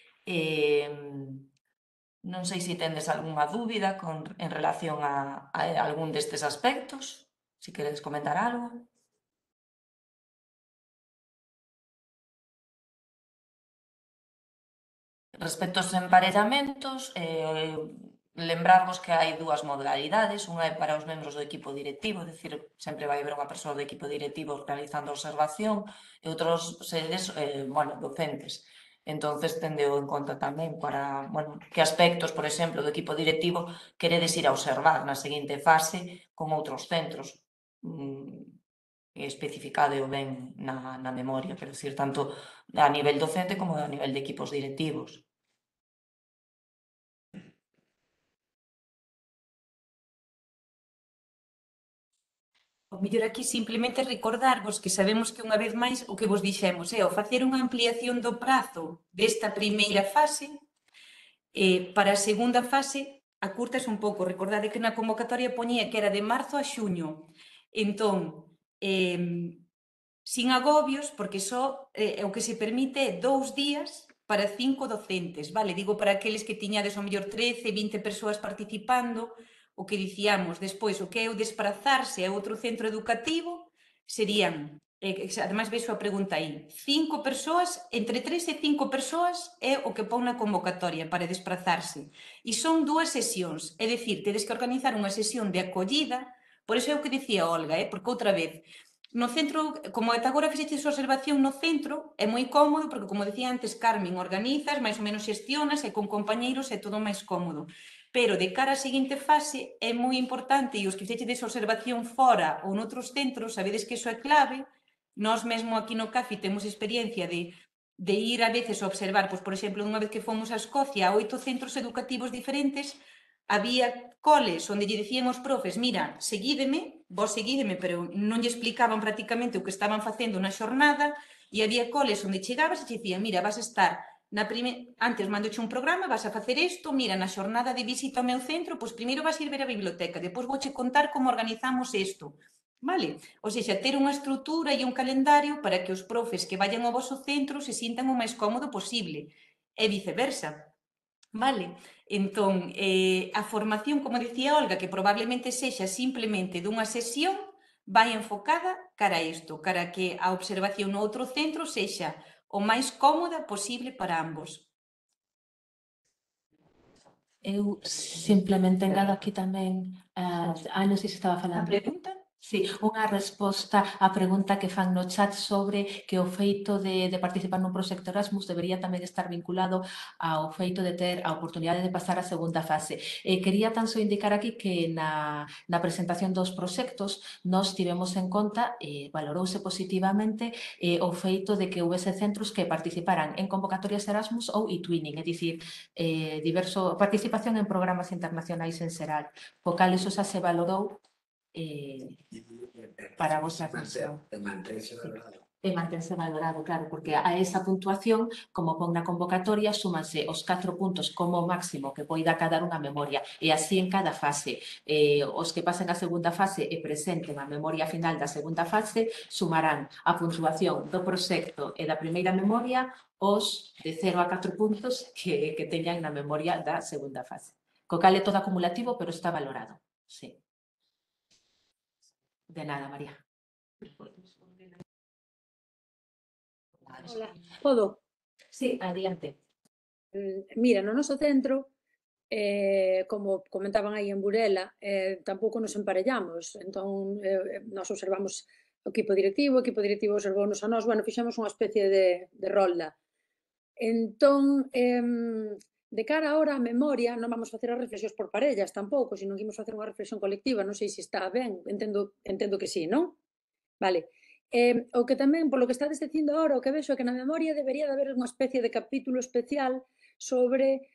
Non sei se tendes algunha dúbida en relación a algún destes aspectos, se queredes comentar algo. Respecto aos emparellamentos, lembrarvos que hai dúas modalidades, unha é para os membros do equipo directivo, é dicir, sempre vai haber unha persoa do equipo directivo realizando a observación e outros seres, docentes. Entonces, tendeo en conta tamén para, que aspectos, por exemplo, do equipo directivo queredes ir a observar na seguinte fase con outros centros. Especificadeo ben na memoria, quero dicir, tanto a nivel docente como a nivel de equipos directivos. O mellor aquí simplemente recordarvos que sabemos que unha vez máis o que vos dixemos é ao facer unha ampliación do prazo desta primeira fase, para a segunda fase acúrtase un pouco. Recordade que na convocatoria poñía que era de marzo a xuño. Entón, sin agobios, porque só o que se permite é 2 días para 5 docentes, vale? Digo para aqueles que tiñades ao mellor 13, 20 persoas participando, o que dicíamos despois, o que é o desplazarse a outro centro educativo, serían, ademais vexo a pregunta aí, 5 persoas, entre 3 e 5 persoas é o que pon na convocatoria para desplazarse. E son 2 sesións, é dicir, tedes que organizar unha sesión de acollida, por iso é o que dicía Olga, porque outra vez, no centro, como ata agora fixeches observación no centro, é moi cómodo, porque como decía antes Carmen, organizas, máis ou menos xestionas, e con compañeiros é todo máis cómodo. Pero de cara á seguinte fase é moi importante, e os que fixeches observación fora ou noutros centros, sabedes que iso é clave, nós mesmo aquí no CAFI temos experiencia de ir a veces a observar, pois, por exemplo, unha vez que fomos a Escocia, a 8 centros educativos diferentes, había coles onde lle dicían os profes, mira, seguídeme, vos seguídeme, pero non lle explicaban prácticamente o que estaban facendo na xornada, e había coles onde chegabas e te dicían, mira, vas a estar antes mandoche un programa, vas a facer isto, mira, na xornada de visita ao meu centro, pois primeiro vas ir ver a biblioteca, depois vouche contar como organizamos isto, vale? Ou seja, ter unha estrutura e un calendario para que os profes que vayan ao vosso centro se sintan o máis cómodo posible, e viceversa. Vale? Entón, a formación, como dicía Olga, que probablemente sexa simplemente dunha sesión, vai enfocada cara a isto, cara a que a observación no outro centro sexa o máis cómoda posible para ambos. Eu simplemente engado aquí tamén, non sei se estaba falando. A pregunta? Sí, unha resposta á pregunta que fan no chat sobre que o feito de participar nun proxecto Erasmus debería tamén estar vinculado ao feito de ter a oportunidade de pasar a segunda fase. Quería tan só indicar aquí que na presentación dos proxectos nos tivemos en conta, valorouse positivamente o feito de que houvese centros que participaran en convocatorias Erasmus ou e-twinning, é dicir, participación en programas internacionais en xeral, co cal iso xa se valorou para a vosa función. E mantense valorado. E mantense valorado, claro, porque a esa puntuación, como pon na convocatoria, súmanse os 4 puntos como máximo que poida cadar unha memoria, e así en cada fase. Os que pasen a segunda fase e presenten a memoria final da segunda fase sumarán a puntuación do proxecto e da primeira memoria os de 0 a 4 puntos que teñan na memoria da segunda fase. Co cal é todo acumulativo, pero está valorado. Sí. De nada, María. Hola, podo? Sí, adiante. Mira, no noso centro, como comentaban aí en Burela, tampouco nos emparellamos. Entón, nos observamos o equipo directivo observounos a nós, bueno, fixemos unha especie de rolda. Entón, de cara ahora a memoria, non vamos facer as reflexións por parellas tampouco, sino que imos facer unha reflexión colectiva, non sei se está ben, entendo que sí, non? Vale. O que tamén, polo que estades dicindo agora, o que vexo é que na memoria debería de haber unha especie de capítulo especial sobre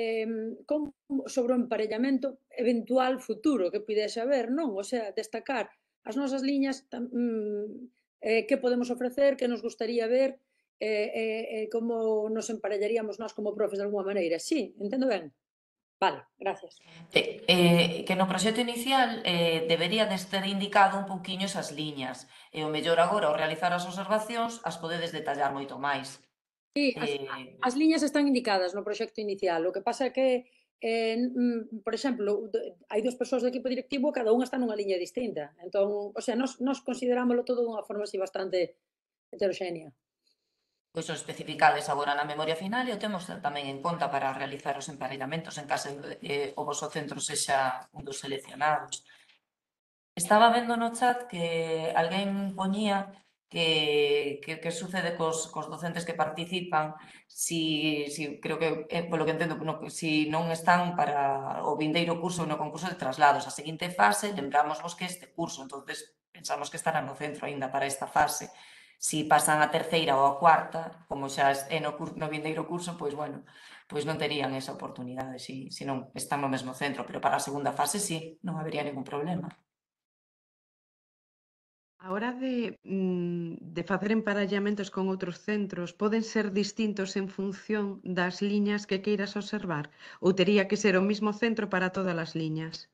o emparellamento eventual futuro que pudese haber, non? O sea, destacar as nosas liñas, que podemos ofrecer, que nos gustaría ver, como nos emparellaríamos nós como profes de alguma maneira. Sí, entendo ben? Vale, gracias. Que no proxecto inicial debería de ter indicado un pouquiño esas liñas, e o mellor agora, ao realizar as observacións, as podedes detallar moito máis. Sí, as liñas están indicadas no proxecto inicial, o que pasa é que, por exemplo, hai 2 persoas do equipo directivo, cada unha está nunha liña distinta, entón, o sea, nos considerámoslo todo dunha forma así bastante heteroxénea. Pois os especificades agora na memoria final e o temos tamén en conta para realizar os emparellamentos en caso de que o vosso centro sexa un dos seleccionados. Estaba vendo no chat que alguén poñía que sucede cos docentes que participan si creo que, polo que entendo, si non están para o vindeiro curso no concurso de traslados. A seguinte fase, lembrámosvos que este curso, entonces pensamos que estarán no centro aínda para esta fase. Si pasan a terceira ou a cuarta, como xa é no vindeiro curso, pois, bueno, pois non terían esa oportunidade, se non están no mesmo centro, pero para a segunda fase sí, non habería ningún problema. A hora de de facer emparellamentos con outros centros poden ser distintos en función das liñas que queiras observar? Ou tería que ser o mismo centro para todas as liñas?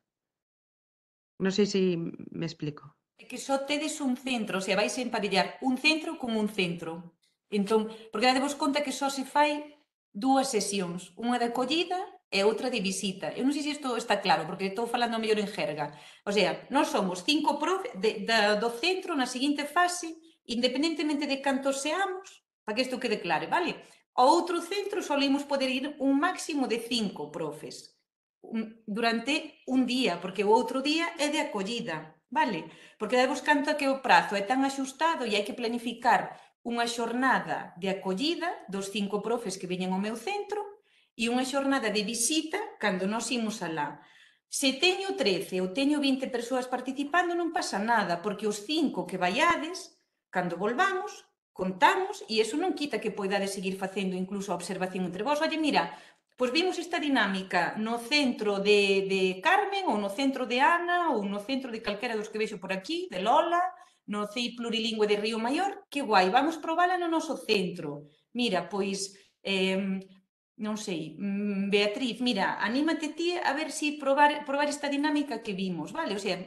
Non sei se me explico. É que só tedes un centro, o sea, vais a emparellar un centro con un centro. Entón, porque dadevos conta que só se fai 2 sesións, unha de acollida e outra de visita. Eu non sei se isto está claro, porque estou falando mellor en jerga. O sea, nós somos 5 profes do centro na seguinte fase, independentemente de cantos seamos, para que isto quede claro, vale? Ao outro centro solemos poder ir un máximo de 5 profes durante un día, porque o outro día é de acollida, vale? Porque dadevos canto que o prazo é tan axustado e hai que planificar unha xornada de acollida dos 5 profes que veñen ao meu centro e unha xornada de visita cando nós imos alá. Se teño 13 ou teño 20 persoas participando non pasa nada, porque os 5 que vaiades, cando volvamos, contamos e iso non quita que poidades seguir facendo incluso a observación entre vós. Oye, mira, pois vimos esta dinámica no centro de Carmen ou no centro de Ana ou no centro de calquera dos que vexo por aquí, de Lola, no CEI plurilingüe de Río Maior, que guai, vamos probala no noso centro. Mira, pois, non sei, Beatriz, mira, anímate ti a ver si probar esta dinámica que vimos, vale? O sea,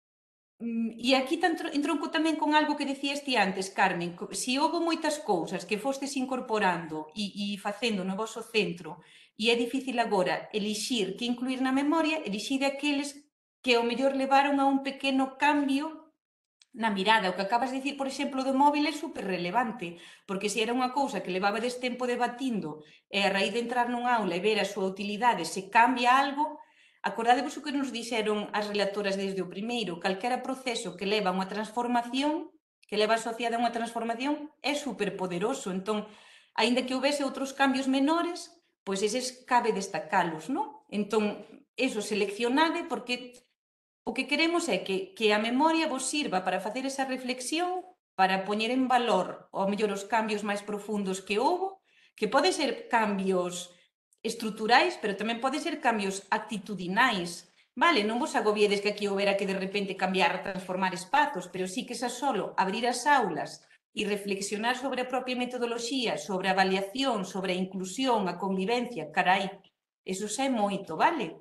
e aquí entronco tamén con algo que decías ti antes, Carmen, se houve moitas cousas que fostes incorporando e facendo no vosso centro e é difícil agora elixir que incluir na memoria, elixide aqueles que ao mellor levaron a un pequeno cambio na mirada. O que acabas de dicir, por exemplo, do móvil é super relevante, porque se era unha cousa que levabades tempo debatindo e a raíz de entrar nun aula e ver a súa utilidade se cambia algo, acordadevos o que nos dixeron as relatoras desde o primeiro, calquera proceso que leva a unha transformación, que leva asociada a unha transformación, é superpoderoso. Entón, aínda que houvese outros cambios menores, pois eses cabe destacalos, non? Entón, eso, seleccionade, porque o que queremos é que a memoria vos sirva para facer esa reflexión, para poñer en valor, ao mellor, os cambios máis profundos que houbo, que poden ser cambios estruturais, pero tamén poden ser cambios actitudinais, vale? Non vos agobiedes que aquí houbera que de repente cambiar, transformar espazos, pero sí que xa solo abrir as aulas e reflexionar sobre a propia metodoloxía, sobre a avaliación, sobre a inclusión, a convivencia, carai, eso xa é moito, vale?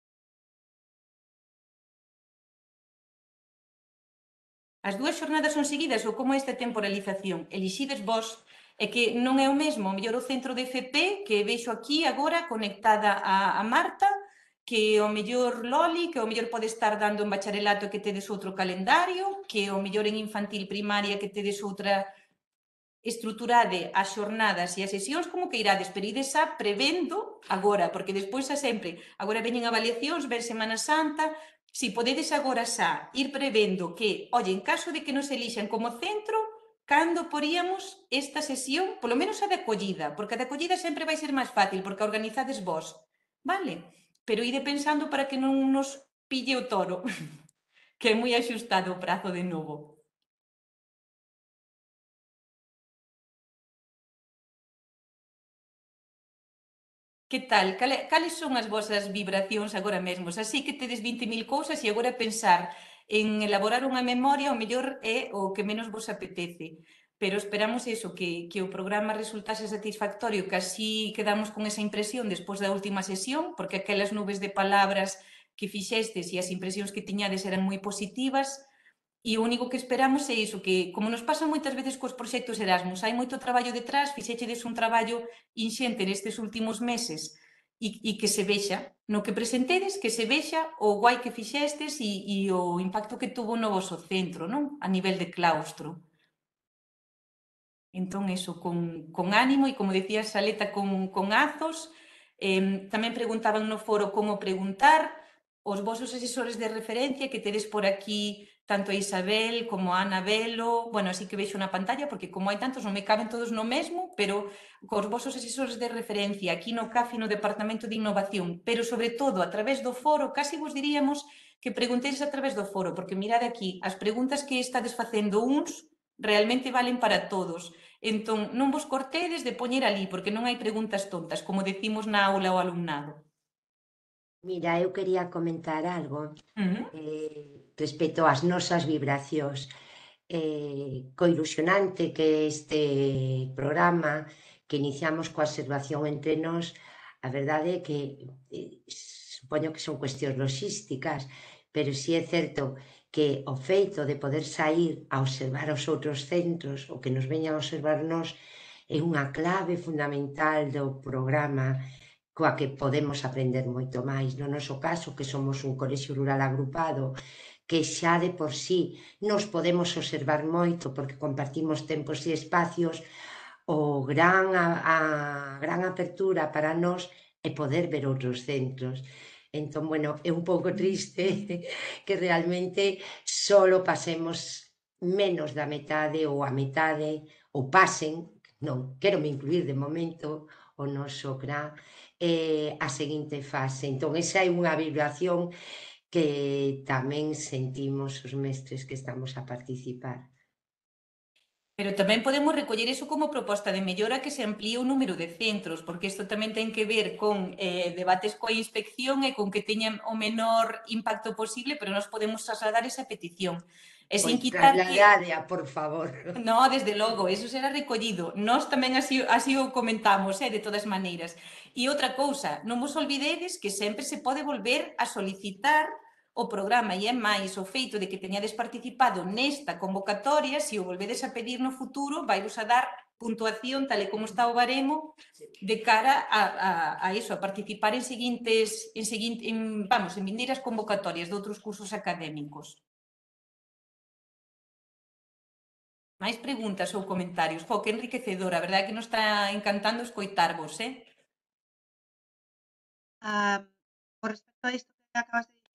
As 2 xornadas son seguidas ou como esta temporalización? Elixides vos, é que non é o mesmo, o mellor o centro de FP que veixo aquí agora conectada a Marta, que o mellor Loli, que o mellor pode estar dando en bacharelato que tedes outro calendario, que o mellor en infantil primaria que tedes outra estruturade as xornadas e as sesións como que irades, pero ides a prevendo agora, porque despois xa sempre, agora veñen avaliacións, ven Semana Santa. Si podedes agora xa ir prevendo que, oye, en caso de que nos elixan como centro, cando poríamos esta sesión, polo menos a de acollida, porque a de acollida sempre vai ser máis fácil, porque a organizades vos, vale? Pero ide pensando para que non nos pille o toro, que é moi axustado o prazo de novo. Que tal? Cales son as vosas vibracións agora mesmo? Así que tedes 20.000 cousas e agora pensar en elaborar unha memoria o mellor é o que menos vos apetece. Pero esperamos eso, que o programa resultase satisfactorio, que así quedamos con esa impresión despois da última sesión, porque aquelas nubes de palabras que fixestes e as impresións que tiñades eran moi positivas. E o único que esperamos é iso, que como nos pasa moitas veces cos proxectos Erasmus, hai moito traballo detrás, fixéchedes un traballo inxente nestes últimos meses e que se vexa, no que presentedes, que se vexa o guai que fixestes e o impacto que tuvo no voso centro, non? A nivel de claustro. Entón, eso, con ánimo e, como decía Saleta, con azos. Tamén preguntaban no foro como preguntar. Os vosos asesores de referencia que tedes por aquí, tanto a Isabel como a Ana Velo, bueno, así que veixo na pantalla, porque como hai tantos non me caben todos no mesmo, pero cos vosos asesores de referencia aquí no CAFI, no Departamento de Innovación, pero sobre todo a través do foro, casi vos diríamos que preguntedes a través do foro, porque mirad aquí, as preguntas que estades facendo uns realmente valen para todos. Entón, non vos cortedes de poñer ali, porque non hai preguntas tontas, como decimos na aula ao alumnado. Mira, eu quería comentar algo respecto ás nosas vibracións. co ilusionante que este programa que iniciamos coa observación entre nós, a verdade é que supoño que son cuestións logísticas, pero si é certo que o feito de poder sair a observar os outros centros, o que nos veñan a observar nós, é unha clave fundamental do programa coa que podemos aprender moito máis. No noso caso, que somos un colexio rural agrupado, que xa de por sí nos podemos observar moito porque compartimos tempos e espacios, a gran apertura para nós é poder ver outros centros. Entón, bueno, é un pouco triste que realmente solo pasemos menos da metade ou a metade, ou pasen, non, quero me incluir de momento, o noso CRA, a seguinte fase. Entón, esa é unha vibración que tamén sentimos os mestres que estamos a participar. Pero tamén podemos recoller iso como proposta de mellora que se amplíe o número de centros, porque isto tamén ten que ver con debates coa inspección e con que teñan o menor impacto posible, pero nós podemos trasladar esa petición. E sin quitar que... Trasladádea, por favor. No, desde logo, eso será recollido. Nós tamén así o comentamos, de todas maneiras. E outra cousa, non vos olvidedes que sempre se pode volver a solicitar o programa, e é máis o feito de que teñades participado nesta convocatoria, se o volvedes a pedir no futuro, vai-vos a dar puntuación, tal e como está o baremo, de cara a iso, a participar en vindeiras convocatorias de outros cursos académicos. Máis preguntas ou comentarios? Que enriquecedor, a verdade é que nos está encantando escoitarvos, Por respecto a isto que acabas de dicir.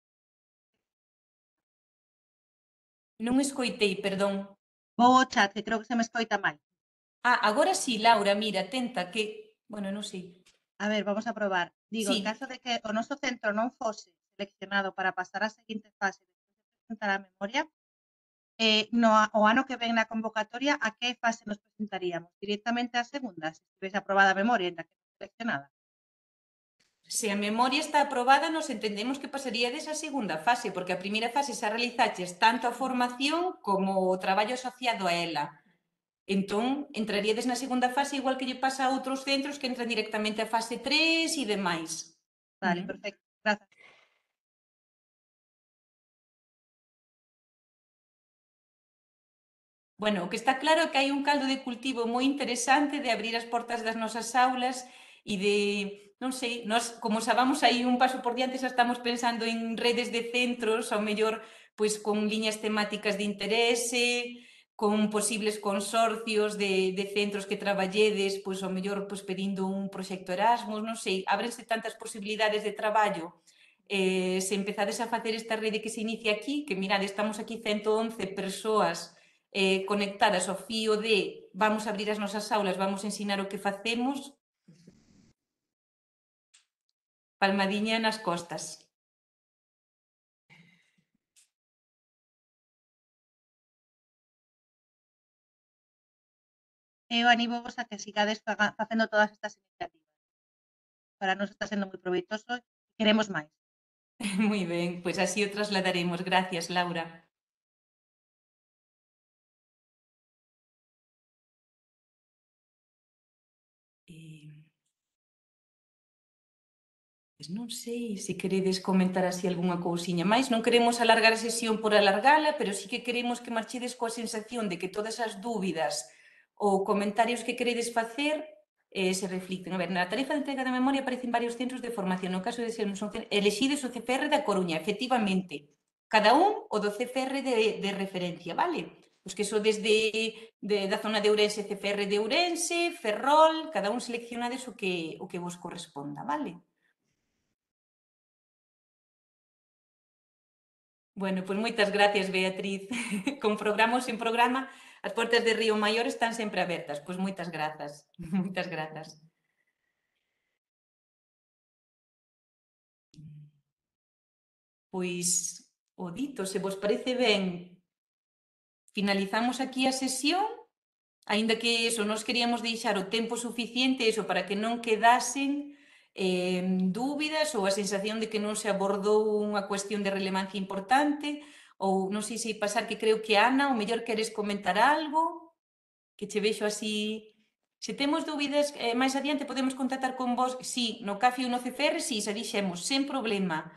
Non escoitei, perdón. Vou ao chat, que creo que se me escoita mal. Agora sí, Laura, mira, atenta, que... Bueno, non sei. A ver, vamos a probar. Digo, Sí. en caso de que o noso centro non fose seleccionado para pasar á seguinte fase despois de presentar a memoria, o ano que ven na convocatoria, a que fase nos presentaríamos? Directamente á segunda, se estivese aprobada a memoria, ainda que non seleccionada? Se a memoria está aprobada, nos entendemos que pasaríades á segunda fase, porque a primeira fase xa realizaches tanto a formación como o traballo asociado a ela. Entón, entraríades na segunda fase igual que lle pasa a outros centros que entran directamente a fase 3 e demais. Vale, perfecto. Grazas. Bueno, o que está claro é que hai un caldo de cultivo moi interesante de abrir as portas das nosas aulas e de, non sei, nós, como sabamos aí un paso por diante, xa estamos pensando en redes de centros, ao mellor, pois, con liñas temáticas de interese, con posibles consorcios de centros que traballedes, pois, ao mellor, pois, pedindo un proxecto Erasmus, non sei, ábrense tantas posibilidades de traballo. Se empezades a facer esta rede que se inicia aquí, que mirade, estamos aquí 111 persoas conectadas ao fío de vamos abrir as nosas aulas, vamos ensinar o que facemos, palmadiña nas costas. Eu animo-vos a que sigades facendo todas estas iniciativas. Para nós está sendo moi proveitoso e queremos máis. Moi ben, pois así o trasladaremos. Gracias, Laura. Pois non sei se queredes comentar así algunha cousiña máis. Non queremos alargar a sesión por alargala, pero sí que queremos que marchedes coa sensación de que todas as dúbidas ou comentarios que queredes facer se reflicten. A ver, na tarifa de entrega da memoria aparecen varios centros de formación. No caso de ser elexides o CFR da Coruña, efectivamente. Cada un o do CFR de referencia, vale? Os que so desde da zona de Ourense, CFR de Ourense, Ferrol, cada un seleccionades o que vos corresponda, vale? Bueno, pois moitas gracias, Beatriz. Con programa ou sen programa, as portas de Río Maior están sempre abertas. Pois moitas grazas. Moitas grazas. Pois, o dito, se vos parece ben, finalizamos aquí a sesión, aínda que eso, nos queríamos deixar o tempo suficiente eso para que non quedasen dúbidas ou a sensación de que non se abordou unha cuestión de relevancia importante Ou non sei se pasar que creo que Ana, o mellor queres comentar algo, que che vexo así... Se temos dúbidas máis adiante podemos contactar con vos, sí, no CAFI ou no CCR, sí, xa dixemos, sen problema.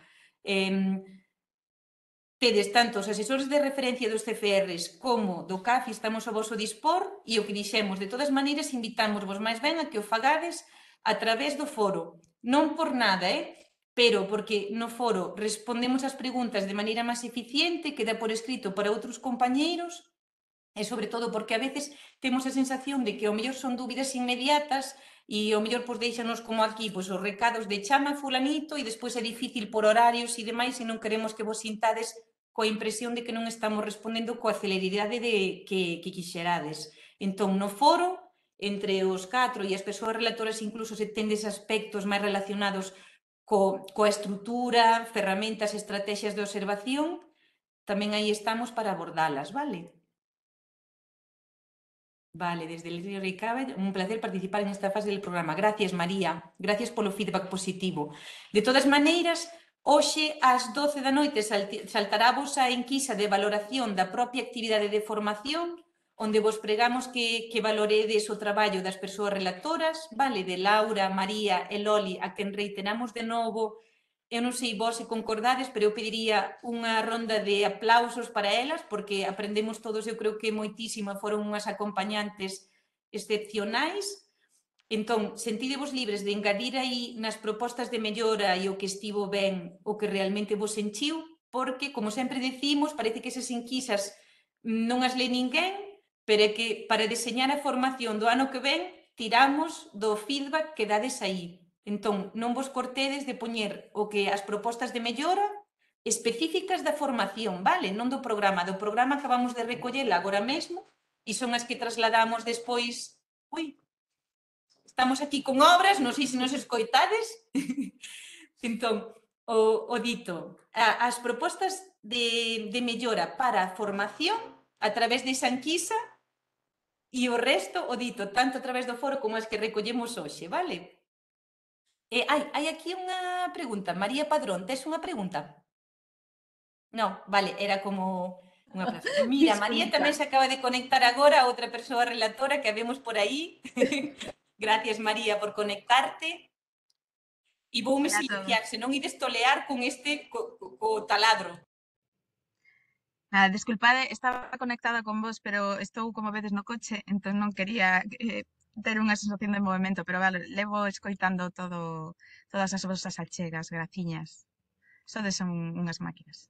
Tedes tanto os asesores de referencia dos CCRs como do CAFI, estamos ao voso dispor e o que dixemos, de todas maneiras, invitamos vos máis ben a que o fagades a través do foro. Non por nada, pero porque no foro respondemos as preguntas de maneira máis eficiente, queda por escrito para outros compañeiros, e sobre todo porque a veces temos a sensación de que ao mellor son dúbidas inmediatas e ao mellor pois deixanos como aquí pois, os recados de chama fulanito e despois é difícil por horarios e demais e non queremos que vos sintades coa impresión de que non estamos respondendo coa celeridade que quixerades. Entón, no foro, entre os 4 e as persoas relatoras incluso se tendes aspectos máis relacionados coa estrutura, ferramentas, estrategias de observación, tamén aí estamos para abordalas, vale? Vale, desde el Río Ricabe, un placer participar en esta fase del programa. Gracias, María. Gracias polo feedback positivo. De todas maneiras, hoxe ás 12 da noite saltará vos a enquisa de valoración da propia actividade de formación, onde vos pregamos que valoredes o traballo das persoas relatoras, vale, de Laura, María e Loli, a quen reiteramos de novo. Eu non sei vos se concordades, pero eu pediría unha ronda de aplausos para elas, porque aprendemos todos, eu creo que moitísimo, foron unhas acompañantes excepcionais. Entón, sentidevos libres de engadir aí nas propostas de mellora e o que estivo ben, o que realmente vos enchiu, porque, como sempre decimos, parece que esas enquisas non as lee ninguén, pero é que para deseñar a formación do ano que ven, tiramos do feedback que dades aí. Entón, non vos cortedes de poñer o que as propostas de mellora específicas da formación, vale? Non do programa. Do programa acabamos de recollela agora mesmo e son as que trasladamos despois... Ui, estamos aquí con obras, non sei se nos escoitades. Entón, o dito, as propostas de mellora para a formación a través de Sanquisa e o resto, o dito, tanto a través do foro como as que recollemos hoxe, vale? Hai aquí unha pregunta. María Padrón, tes unha pregunta? Non, vale, era como unha pregunta. Mira, María tamén se acaba de conectar agora a outra persoa relatora que a vemos por aí. Gracias, María, por conectarte. E voume silenciar, se non ides tolear con este co taladro. Desculpade, estaba conectada con vos, pero estou como vedes no coche, entón non quería ter unha sensación de movimento, pero vale, levo escoitando todas as vosas achegas, graciñas. Sodes unhas máquinas.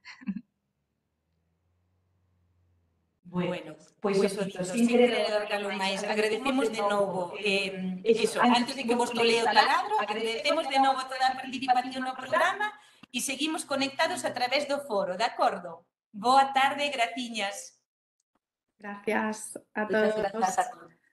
Bueno, pois iso, sin querer alargalo máis, agradecemos de novo, iso, antes de que vos toleo o taladro, agradecemos de novo toda a participación no programa e seguimos conectados a través do foro, de acordo? Boa tarde, graciñas. Gracias a Muchas todos. gracias a todos.